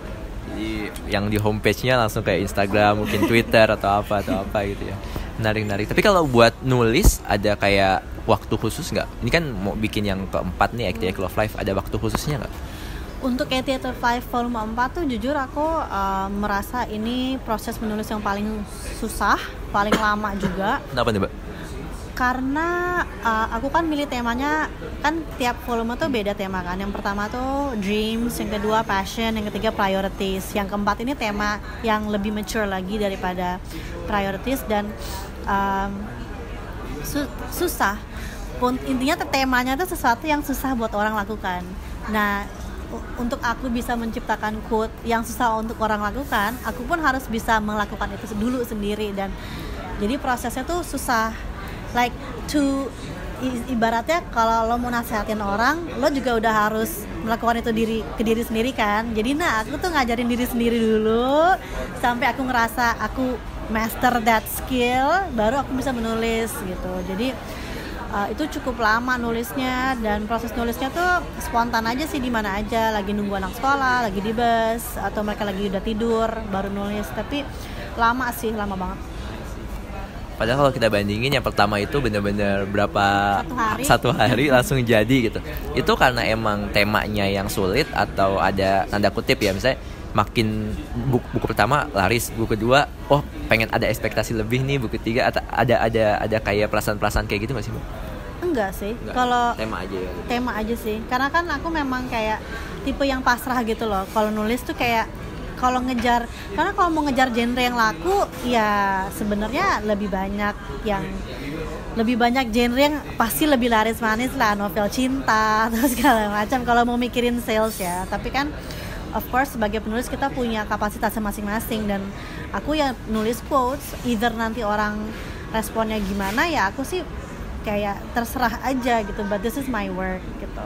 Jadi yang di homepage-nya langsung kayak Instagram, mungkin Twitter atau apa atau apa gitu ya. Menarik-menarik. Tapi kalau buat nulis ada kayak waktu khusus nggak? Ini kan mau bikin yang keempat nih, Active Love Life, ada waktu khususnya nggak? Untuk Theater five volume empat tuh jujur aku uh, merasa ini proses menulis yang paling susah, paling lama juga. Kenapa nih, Mbak? Karena uh, aku kan milih temanya, kan tiap volume tuh beda tema kan. Yang pertama tuh dreams, yang kedua passion, yang ketiga priorities. Yang keempat ini tema yang lebih mature lagi daripada priorities, dan um, su- susah. Intinya tuh temanya tuh sesuatu yang susah buat orang lakukan. Nah, untuk aku bisa menciptakan quote yang susah untuk orang lakukan, aku pun harus bisa melakukan itu dulu sendiri. Dan jadi prosesnya tuh susah. Like to ibaratnya kalau lo mau nasehatin orang, lo juga udah harus melakukan itu diri ke diri sendiri kan. Jadi nah aku tuh ngajarin diri sendiri dulu sampai aku ngerasa aku master that skill, baru aku bisa menulis gitu. Jadi Uh, itu cukup lama nulisnya, dan proses nulisnya tuh spontan aja sih, di mana aja, lagi nunggu anak sekolah, lagi di bus, atau mereka lagi udah tidur baru nulis. Tapi lama sih, lama banget. Padahal kalau kita bandingin yang pertama itu benar-benar berapa satu hari, satu hari langsung jadi gitu. Itu karena emang temanya yang sulit atau ada tanda kutip ya, misalnya makin buku, buku pertama laris, buku kedua oh pengen ada ekspektasi lebih nih, buku ketiga ada ada ada, ada kayak perasaan-perasaan kayak gitu nggak sih, Mbak? Enggak sih, kalau tema aja ya. Tema aja sih, karena kan aku memang kayak tipe yang pasrah gitu loh. Kalau nulis tuh kayak kalau ngejar, karena kalau mau ngejar genre yang laku ya sebenarnya lebih banyak yang lebih banyak genre yang pasti lebih laris manis lah, novel cinta atau segala macam kalau mau mikirin sales ya. Tapi kan of course sebagai penulis kita punya kapasitasnya masing-masing, dan aku ya nulis quotes, either nanti orang responnya gimana ya aku sih kayak terserah aja gitu, but this is my work gitu.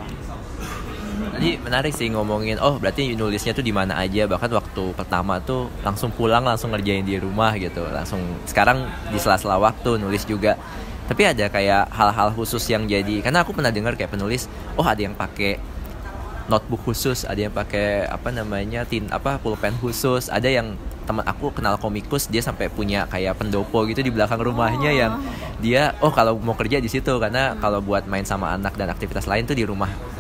Tadi menarik sih ngomongin, oh berarti nulisnya tuh di mana aja, bahkan waktu pertama tuh langsung pulang langsung ngerjain di rumah gitu, langsung sekarang di sela-sela waktu nulis juga. Tapi ada kayak hal-hal khusus yang jadi, karena aku pernah dengar kayak penulis, oh ada yang pakai notebook khusus, ada yang pakai apa namanya tin apa pulpen khusus, ada yang teman aku kenal komikus dia sampai punya kayak pendopo gitu di belakang rumahnya, oh. yang dia oh kalau mau kerja di situ, karena hmm. kalau buat main sama anak dan aktivitas lain tuh di rumah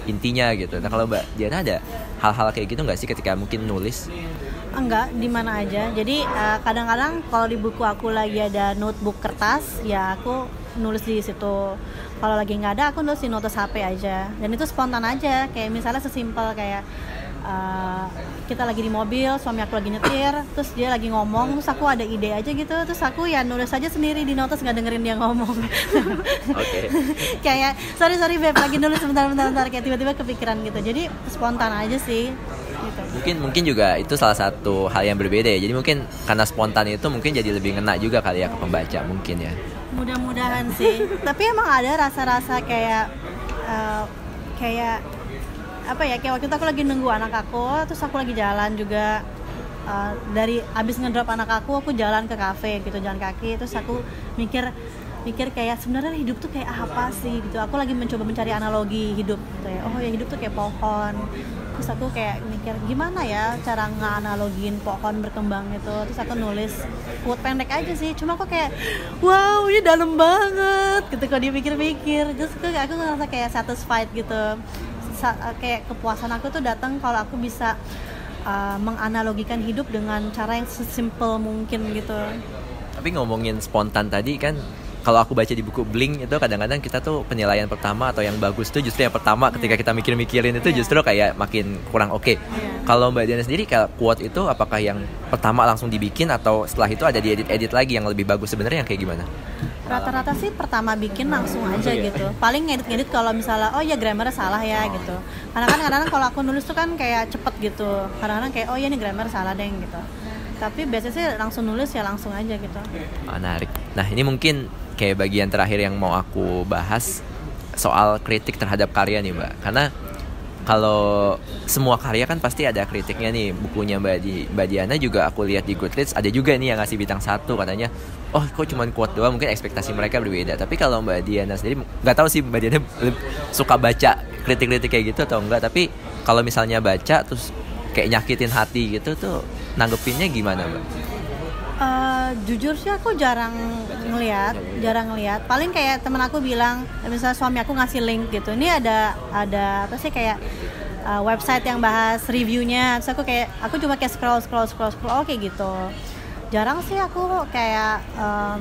intinya gitu. Nah kalau Mbak Diana ada hal-hal kayak gitu nggak sih ketika mungkin nulis? Enggak, di mana aja. Jadi uh, kadang-kadang kalau di buku aku lagi ada notebook kertas, ya aku nulis di situ. Kalau lagi nggak ada, aku nulis di notes H P aja. Dan itu spontan aja. Kayak misalnya sesimpel kayak uh, kita lagi di mobil, suami aku lagi nyetir, terus dia lagi ngomong, terus aku ada ide aja gitu, terus aku ya nulis aja sendiri di notes, nggak dengerin dia ngomong. Oke. Kayak sorry sorry beb, lagi nulis sebentar-bentar, kayak tiba-tiba kepikiran gitu. Jadi spontan aja sih. Gitu. Mungkin mungkin juga itu salah satu hal yang berbeda ya. Jadi mungkin karena spontan itu mungkin jadi lebih ngena juga kali ya ke pembaca mungkin ya. Mudah-mudahan sih. Tapi emang ada rasa-rasa kayak uh, kayak apa ya, kayak waktu itu aku lagi nunggu anak aku, terus aku lagi jalan juga uh, dari abis ngedrop anak aku, aku jalan ke kafe gitu, jalan kaki, terus aku mikir mikir kayak sebenarnya hidup tuh kayak apa sih gitu. Aku lagi mencoba mencari analogi hidup gitu ya. Oh ya, hidup tuh kayak pohon. Terus aku kayak mikir gimana ya cara nganalogin pohon berkembang itu. Terus aku nulis quote pendek aja sih. Cuma aku kayak wow, ini dalam banget gitu kalau dipikir-pikir. Terus aku, aku ngerasa kayak satisfied gitu. Sa- kayak kepuasan aku tuh datang kalau aku bisa uh, menganalogikan hidup dengan cara yang sesimpel mungkin gitu. Tapi ngomongin spontan tadi kan, kalau aku baca di buku Blink itu kadang-kadang kita tuh penilaian pertama atau yang bagus tuh justru yang pertama, ketika kita mikir-mikirin itu justru kayak makin kurang oke. Okay. Kalau Mbak Diana sendiri, kalau quote itu apakah yang pertama langsung dibikin atau setelah itu ada diedit-edit lagi yang lebih bagus, sebenarnya yang kayak gimana? Rata-rata sih pertama bikin langsung aja gitu. Paling ngedit-ngedit kalau misalnya oh ya grammarnya salah ya gitu. Karena kan kadang-kadang kalau aku nulis tuh kan kayak cepet gitu. Kadang-kadang kayak oh ya ini grammar salah deh gitu. Tapi biasanya sih langsung nulis ya langsung aja gitu. Menarik. Nah ini mungkin kayak bagian terakhir yang mau aku bahas soal kritik terhadap karya nih Mbak. Karena kalau semua karya kan pasti ada kritiknya nih. Bukunya Mbak, Di, Mbak Diana juga aku lihat di Goodreads ada juga nih yang ngasih bintang satu, katanya oh kok cuma quote doang, mungkin ekspektasi mereka berbeda. Tapi kalau Mbak Diana sendiri, nggak tahu sih Mbak Diana suka baca kritik-kritik kayak gitu atau enggak. Tapi kalau misalnya baca terus kayak nyakitin hati gitu tuh, nanggepinnya gimana Mbak? Uh, jujur sih aku jarang ngelihat, jarang ngelihat. Paling kayak temen aku bilang, misalnya suami aku ngasih link gitu. Ini ada ada apa sih kayak uh, website yang bahas reviewnya. Terus aku kayak aku cuma kayak scroll scroll scroll scroll oh, kayak gitu. Jarang sih aku kayak um,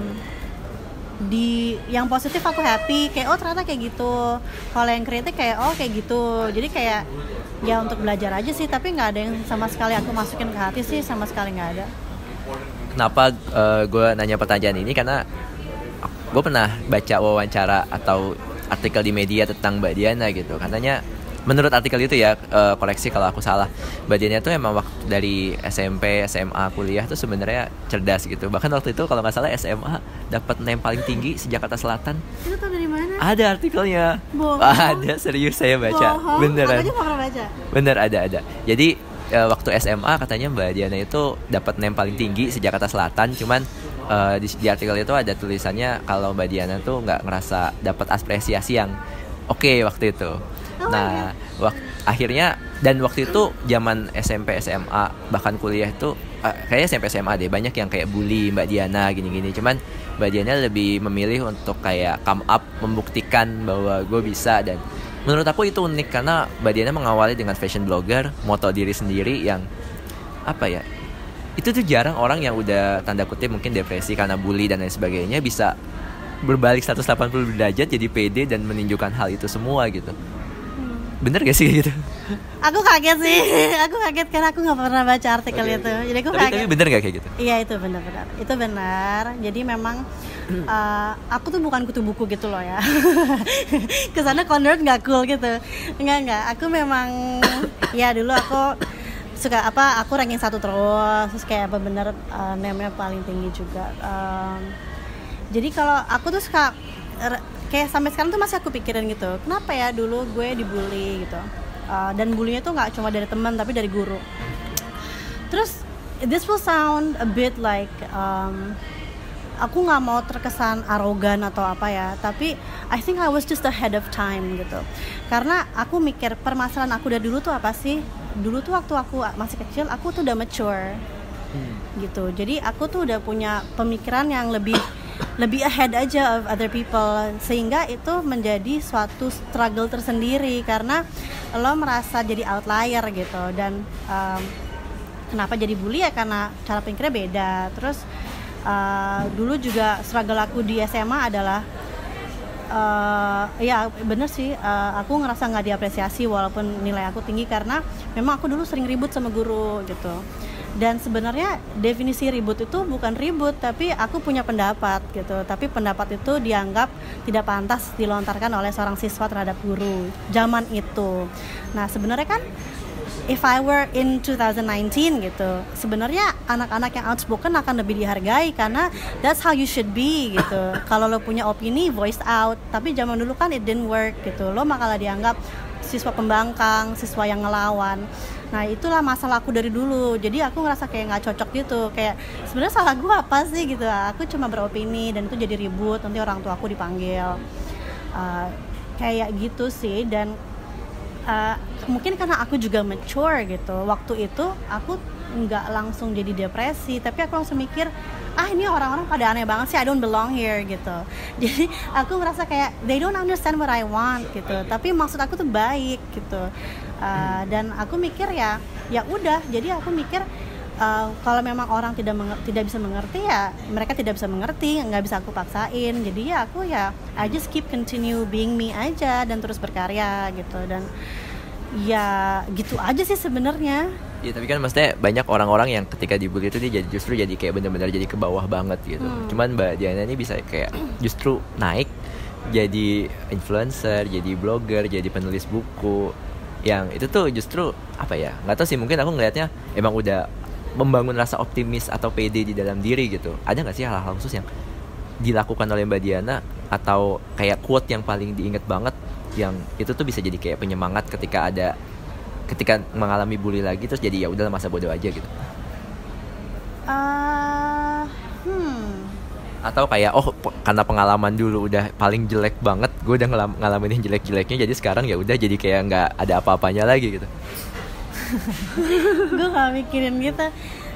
di yang positif aku happy kayak oh ternyata kayak gitu. Kalau yang kritik kayak oh kayak gitu. Jadi kayak ya untuk belajar aja sih. Tapi nggak ada yang sama sekali aku masukin ke hati sih, sama sekali nggak ada. Kenapa uh, gue nanya pertanyaan ini, karena gue pernah baca wawancara atau artikel di media tentang Mbak Diana gitu. Katanya menurut artikel itu ya, uh, koreksi kalau aku salah, Mbak Diana tuh emang waktu dari S M P, S M A, kuliah tuh sebenarnya cerdas gitu. Bahkan waktu itu kalau nggak salah S M A dapat nem paling tinggi se-Jakarta Selatan. Itu tau dari mana? Ada artikelnya. Bohong. Ada, serius saya baca. Bohong. Beneran. Aku aja nggak pernah baca. Bener, ada ada. Jadi Uh, waktu S M A katanya Mbak Diana itu dapat nem paling tinggi se-Jakarta Selatan, cuman uh, di, di artikel itu ada tulisannya kalau Mbak Diana tuh nggak ngerasa dapat apresiasi yang oke okay waktu itu. Oh, nah, wak- akhirnya dan waktu itu zaman S M P, S M A bahkan kuliah itu uh, kayaknya S M P, S M A deh banyak yang kayak bully Mbak Diana gini-gini. Cuman Mbak Diana lebih memilih untuk kayak come up, membuktikan bahwa gue bisa. Dan menurut aku itu unik karena Mbak Diana mengawali dengan fashion blogger, moto diri sendiri yang apa ya, itu tuh jarang orang yang udah tanda kutip mungkin depresi karena bully dan lain sebagainya bisa berbalik seratus delapan puluh derajat jadi pede dan menunjukkan hal itu semua gitu. Bener gak sih gitu? Aku kaget sih, aku kaget karena aku nggak pernah baca artikel okay, itu, jadi aku tapi, kaget. Tapi bener gak kayak gitu? Iya itu benar-benar, itu benar. Jadi memang uh, aku tuh bukan kutu buku gitu loh ya. Kesana convert nggak cool gitu, nggak nggak. Aku memang ya dulu aku suka apa, aku ranking satu terus, terus kayak apa bener uh, name-nya paling tinggi juga. Um, jadi kalau aku tuh suka kayak sampai sekarang tuh masih aku pikirin gitu, kenapa ya dulu gue dibully gitu, uh, dan bullynya tuh nggak cuma dari teman tapi dari guru. Terus this will sound a bit like um, aku nggak mau terkesan arogan atau apa ya, tapi I think I was just ahead of time gitu, karena aku mikir permasalahan aku dari dulu tuh apa sih. Dulu tuh waktu aku masih kecil aku tuh udah mature hmm. gitu, jadi aku tuh udah punya pemikiran yang lebih lebih ahead aja of other people, sehingga itu menjadi suatu struggle tersendiri karena lo merasa jadi outlier gitu. Dan um, kenapa jadi bully ya karena cara pikirnya beda. Terus uh, dulu juga struggle aku di S M A adalah uh, ya bener sih, uh, aku ngerasa nggak diapresiasi walaupun nilai aku tinggi karena memang aku dulu sering ribut sama guru gitu. Dan sebenarnya definisi ribut itu bukan ribut, tapi aku punya pendapat gitu. Tapi pendapat itu dianggap tidak pantas dilontarkan oleh seorang siswa terhadap guru zaman itu. Nah sebenarnya kan if I were in twenty nineteen gitu, sebenarnya anak-anak yang outspoken akan lebih dihargai karena that's how you should be gitu. Kalau lo punya opini, voice out. Tapi zaman dulu kan it didn't work gitu. Lo makalah dianggap siswa pembangkang, siswa yang ngelawan. Nah itulah masalah aku dari dulu. Jadi aku ngerasa kayak nggak cocok gitu. Kayak sebenarnya salah gue apa sih gitu. Aku cuma beropini dan itu jadi ribut. Nanti orang tua aku dipanggil. Uh, kayak gitu sih. Dan uh, mungkin karena aku juga mature gitu. Waktu itu aku nggak langsung jadi depresi, tapi aku langsung mikir, ah ini orang-orang pada aneh banget sih, I don't belong here gitu. Jadi aku merasa kayak they don't understand what I want gitu. Tapi maksud aku tuh baik gitu. Uh, dan aku mikir ya, ya udah. Jadi aku mikir uh, kalau memang orang tidak menger- tidak bisa mengerti ya, mereka tidak bisa mengerti, nggak bisa aku paksain. Jadi ya aku ya, I just keep continue being me aja dan terus berkarya gitu. Dan ya gitu aja sih sebenarnya. Ya tapi kan maksudnya banyak orang-orang yang ketika dibully itu dia jadi justru jadi kayak benar-benar jadi ke bawah banget gitu. Hmm. Cuman Mbak Diana ini bisa kayak justru naik jadi influencer, jadi blogger, jadi penulis buku. Yang itu tuh justru apa ya? Nggak tahu sih, mungkin aku ngelihatnya emang udah membangun rasa optimis atau pede di dalam diri gitu. Ada nggak sih hal-hal khusus yang dilakukan oleh Mbak Diana atau kayak quote yang paling diingat banget yang itu tuh bisa jadi kayak penyemangat ketika ada ketika mengalami bully lagi terus jadi ya udah masa bodoh aja gitu. Uh, hmm. Atau kayak oh p- karena pengalaman dulu udah paling jelek banget, gue udah ngelam- ngalamin yang jelek-jeleknya, jadi sekarang ya udah jadi kayak nggak ada apa-apanya lagi gitu. Gue nggak mikirin gitu.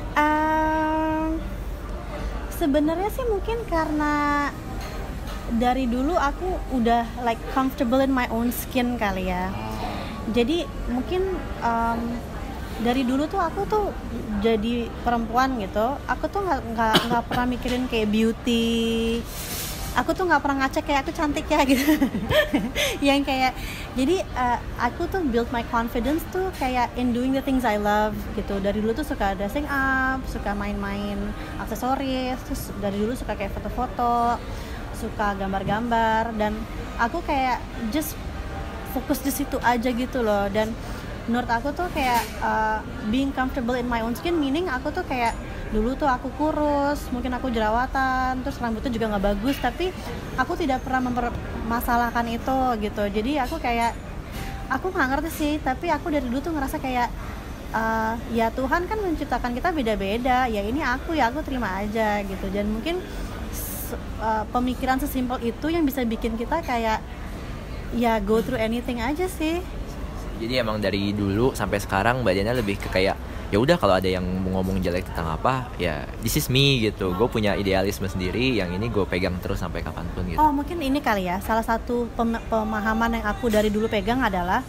Uh, sebenarnya sih mungkin karena dari dulu aku udah like comfortable in my own skin kali ya. Jadi mungkin um, dari dulu tuh aku tuh jadi perempuan gitu, aku tuh nggak nggak nggak pernah mikirin kayak beauty. Aku tuh nggak pernah ngecek kayak aku cantik ya gitu. Yang kayak jadi uh, aku tuh build my confidence tuh kayak in doing the things I love gitu. Dari dulu tuh suka dressing up, suka main-main aksesoris, terus dari dulu suka kayak foto-foto, suka gambar-gambar, dan aku kayak just fokus di situ aja gitu loh. Dan menurut aku tuh kayak uh, being comfortable in my own skin meaning aku tuh kayak dulu tuh aku kurus, mungkin aku jerawatan, terus rambutnya juga nggak bagus, tapi aku tidak pernah mempermasalahkan itu gitu. Jadi aku kayak aku nggak ngerti sih, tapi aku dari dulu tuh ngerasa kayak uh, ya Tuhan kan menciptakan kita beda-beda, ya ini aku ya aku terima aja gitu. Dan mungkin uh, pemikiran sesimpel itu yang bisa bikin kita kayak ya go through anything aja sih. Jadi emang dari dulu sampai sekarang Mbak Diana lebih ke kayak ya udah kalau ada yang mau ngomong jelek tentang apa ya this is me gitu. Gue punya idealisme sendiri, yang ini gue pegang terus sampai kapanpun gitu. Oh mungkin ini kali ya, salah satu pem- pemahaman yang aku dari dulu pegang adalah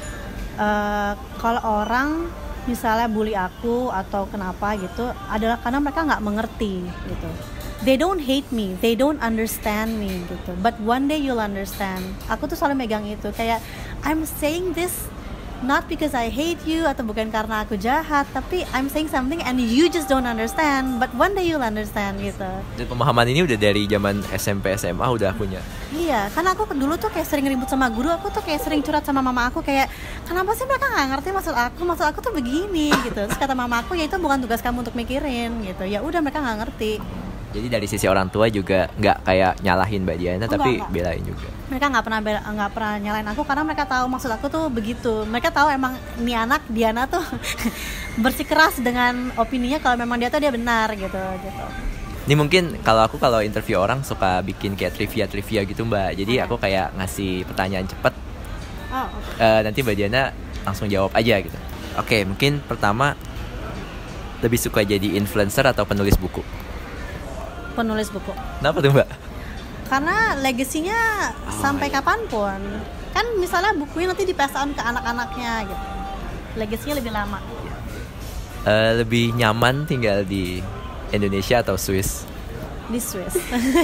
uh, kalau orang misalnya bully aku atau kenapa gitu adalah karena mereka nggak mengerti gitu. They don't hate me, they don't understand me gitu. But one day you'll understand. Aku tuh selalu megang itu, kayak I'm saying this not because I hate you atau bukan karena aku jahat, tapi I'm saying something and you just don't understand. But one day you'll understand gitu. Dan pemahaman ini udah dari zaman S M P S M A udah punya. Iya, karena aku dulu tuh kayak sering ribut sama guru, aku tuh kayak sering curhat sama mama aku kayak kenapa sih mereka nggak ngerti maksud aku, maksud aku tuh begini gitu. Terus kata mama aku ya itu bukan tugas kamu untuk mikirin gitu. Ya udah mereka nggak ngerti. Jadi dari sisi orang tua juga nggak kayak nyalahin Mbak Diana, enggak, tapi enggak. belain juga. Mereka nggak pernah nggak pernah nyalain aku karena mereka tahu maksud aku tuh begitu. Mereka tahu emang nih anak Diana tuh bersikeras dengan opininya kalau memang dia tuh dia benar gitu gitu. Ini mungkin kalau aku kalau interview orang suka bikin kayak trivia-trivia gitu Mbak. Jadi Okay. aku kayak ngasih pertanyaan cepet. Oh, okay. Uh, nanti Mbak Diana langsung jawab aja gitu. Oke, okay, mungkin pertama lebih suka jadi influencer atau penulis buku? penulis buku. Kenapa tuh Mbak? Karena legasinya Oh, sampai iya. kapanpun. Kan misalnya bukunya nanti dipasang ke anak-anaknya gitu. Legasinya lebih lama. Uh, lebih nyaman tinggal di Indonesia atau Swiss? Di Swiss.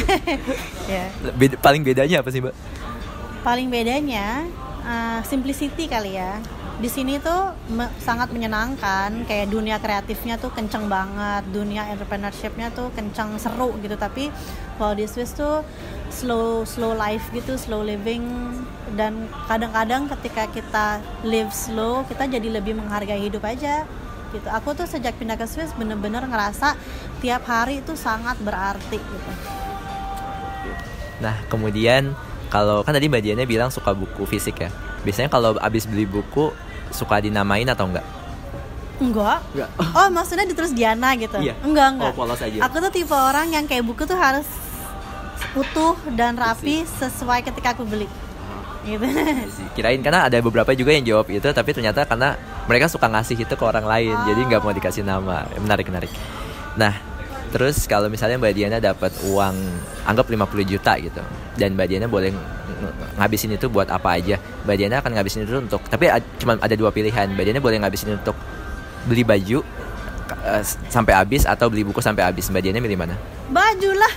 Ya. Beda, paling bedanya apa sih Mbak? Paling bedanya uh, simplicity kali ya. Di sini tuh me- sangat menyenangkan, kayak dunia kreatifnya tuh kenceng banget, dunia entrepreneurship-nya tuh kenceng, seru gitu. Tapi kalau di Swiss tuh slow slow life gitu, slow living, dan kadang-kadang ketika kita live slow, kita jadi lebih menghargai hidup aja gitu. Aku tuh sejak pindah ke Swiss bener-bener ngerasa tiap hari itu sangat berarti gitu. Nah kemudian kalau kan tadi Mbak Diana bilang suka buku fisik ya. Biasanya kalau abis beli buku suka dinamain atau enggak? Enggak. Enggak. Oh, maksudnya ditulis Diana gitu? Iya. Enggak, enggak. Oh, polos aja. Aku tuh tipe orang yang kayak buku tuh harus utuh dan rapi sesuai ketika aku beli. Gitu. Kirain karena ada beberapa juga yang jawab itu, tapi ternyata karena mereka suka ngasih itu ke orang lain, oh. Jadi nggak mau dikasih nama. Menarik, menarik. Nah, terus kalau misalnya Mbak Diana dapat uang, anggap lima puluh juta gitu, dan Mbak Diana boleh ngabisin itu buat apa aja, Mbak Diana akan ngabisin itu untuk, tapi ad, cuma ada dua pilihan. Mbak Diana boleh ngabisin untuk beli baju uh, sampai habis atau beli buku sampai habis. Mbak Diana milih mana? Baju lah.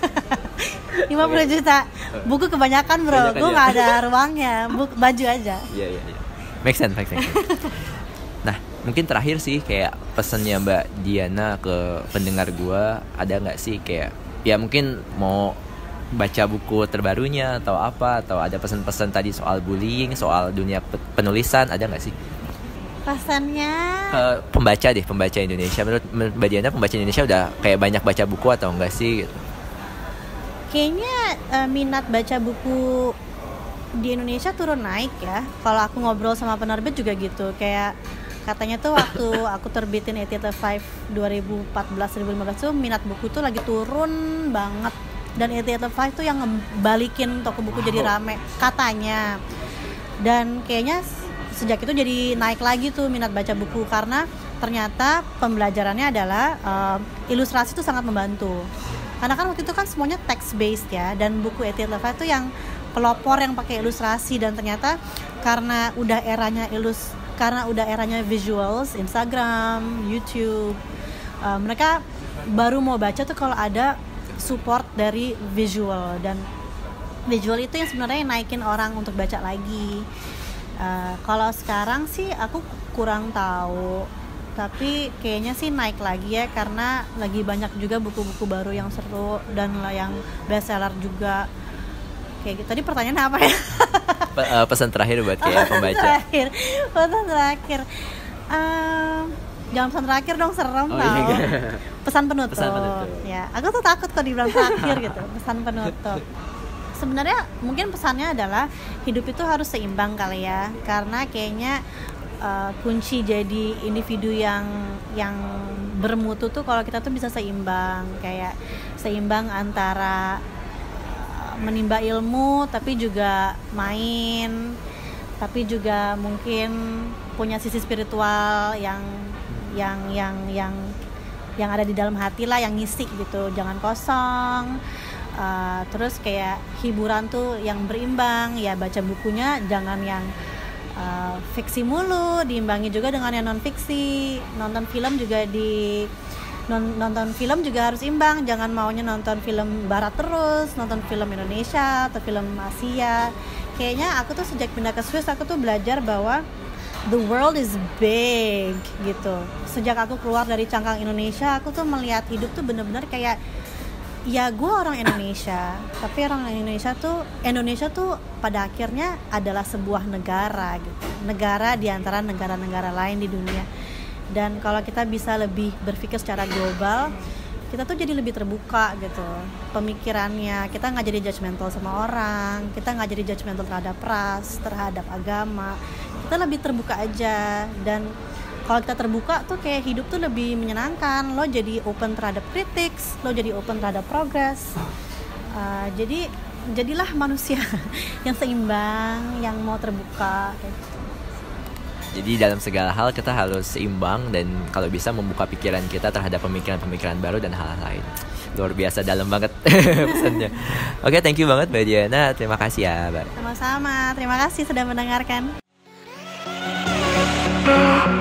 lima puluh juta. Buku kebanyakan bro, gue gak ada ruangnya. Buku, baju aja. Iya, iya, iya. Make sense, make sense. Nah, mungkin terakhir sih kayak pesannya Mbak Diana ke pendengar gue, ada gak sih kayak, ya mungkin mau baca buku terbarunya atau apa, atau ada pesan-pesan tadi soal bullying, soal dunia penulisan, ada gak sih? Pesannya uh, pembaca deh, pembaca Indonesia. Menurut Mbak Diana pembaca Indonesia udah kayak banyak baca buku atau enggak sih gitu? Kayaknya uh, minat baca buku di Indonesia turun naik ya. Kalau aku ngobrol sama penerbit juga gitu. Kayak katanya tuh waktu aku terbitin A T L five dua ribu empat belas dua ribu lima belas tuh minat buku tuh lagi turun banget. Dan A T L five tuh yang ngebalikin toko buku wow. jadi rame katanya. Dan kayaknya sejak itu jadi naik lagi tuh minat baca buku, karena ternyata pembelajarannya adalah uh, ilustrasi tuh sangat membantu. Karena kan waktu itu kan semuanya text based ya, dan buku A T L five tuh yang pelopor yang pakai ilustrasi, dan ternyata karena udah eranya ilus karena udah eranya visuals, Instagram, YouTube, uh, mereka baru mau baca tuh kalau ada support dari visual, dan visual itu yang sebenarnya naikin orang untuk baca lagi. Uh, kalau sekarang sih aku kurang tahu, tapi kayaknya sih naik lagi ya, karena lagi banyak juga buku-buku baru yang seru dan yang bestseller juga. Kayak gitu. Tadi pertanyaannya apa ya? Pe- uh, pesan terakhir buat kayak pembaca. Terakhir, pesan terakhir. Uh, jangan pesan terakhir dong, serem oh, tau. Iya. Pesan penutup. Pesan penutup. Ya, aku tuh takut kalau dibilang terakhir gitu. Pesan penutup. Sebenarnya mungkin pesannya adalah hidup itu harus seimbang kali ya, karena kayaknya uh, kunci jadi individu yang yang bermutu tuh kalau kita tuh bisa seimbang, kayak seimbang antara uh, menimba ilmu tapi juga main, tapi juga mungkin punya sisi spiritual yang yang yang yang yang ada di dalam hati lah, yang ngisi gitu, jangan kosong. Uh, terus kayak hiburan tuh yang berimbang ya, baca bukunya jangan yang uh, fiksi mulu, diimbangi juga dengan yang non fiksi. Nonton film juga di non, nonton film juga harus imbang, jangan maunya nonton film barat terus, nonton film Indonesia atau film Asia. Kayaknya aku tuh sejak pindah ke Swiss aku tuh belajar bahwa the world is big gitu. Sejak aku keluar dari cangkang Indonesia, aku tuh melihat hidup tuh bener-bener kayak, ya gue orang Indonesia, tapi orang Indonesia tuh Indonesia tuh pada akhirnya adalah sebuah negara gitu, negara di antara negara-negara lain di dunia. Dan kalau kita bisa lebih berpikir secara global, kita tuh jadi lebih terbuka gitu pemikirannya. Kita nggak jadi judgmental sama orang, kita nggak jadi judgmental terhadap ras, terhadap agama. Kita lebih terbuka aja, dan kalau kita terbuka tuh kayak hidup tuh lebih menyenangkan. Lo jadi open terhadap critics, lo jadi open terhadap progress. Uh, jadi jadilah manusia yang seimbang, yang mau terbuka. Kayak gitu. Jadi dalam segala hal kita harus seimbang dan kalau bisa membuka pikiran kita terhadap pemikiran-pemikiran baru dan hal-hal lain. Luar biasa, dalam banget pesannya. Oke, thank you banget Mbak Diana. Terima kasih ya, Mbak. Sama-sama. Terima kasih sudah mendengarkan.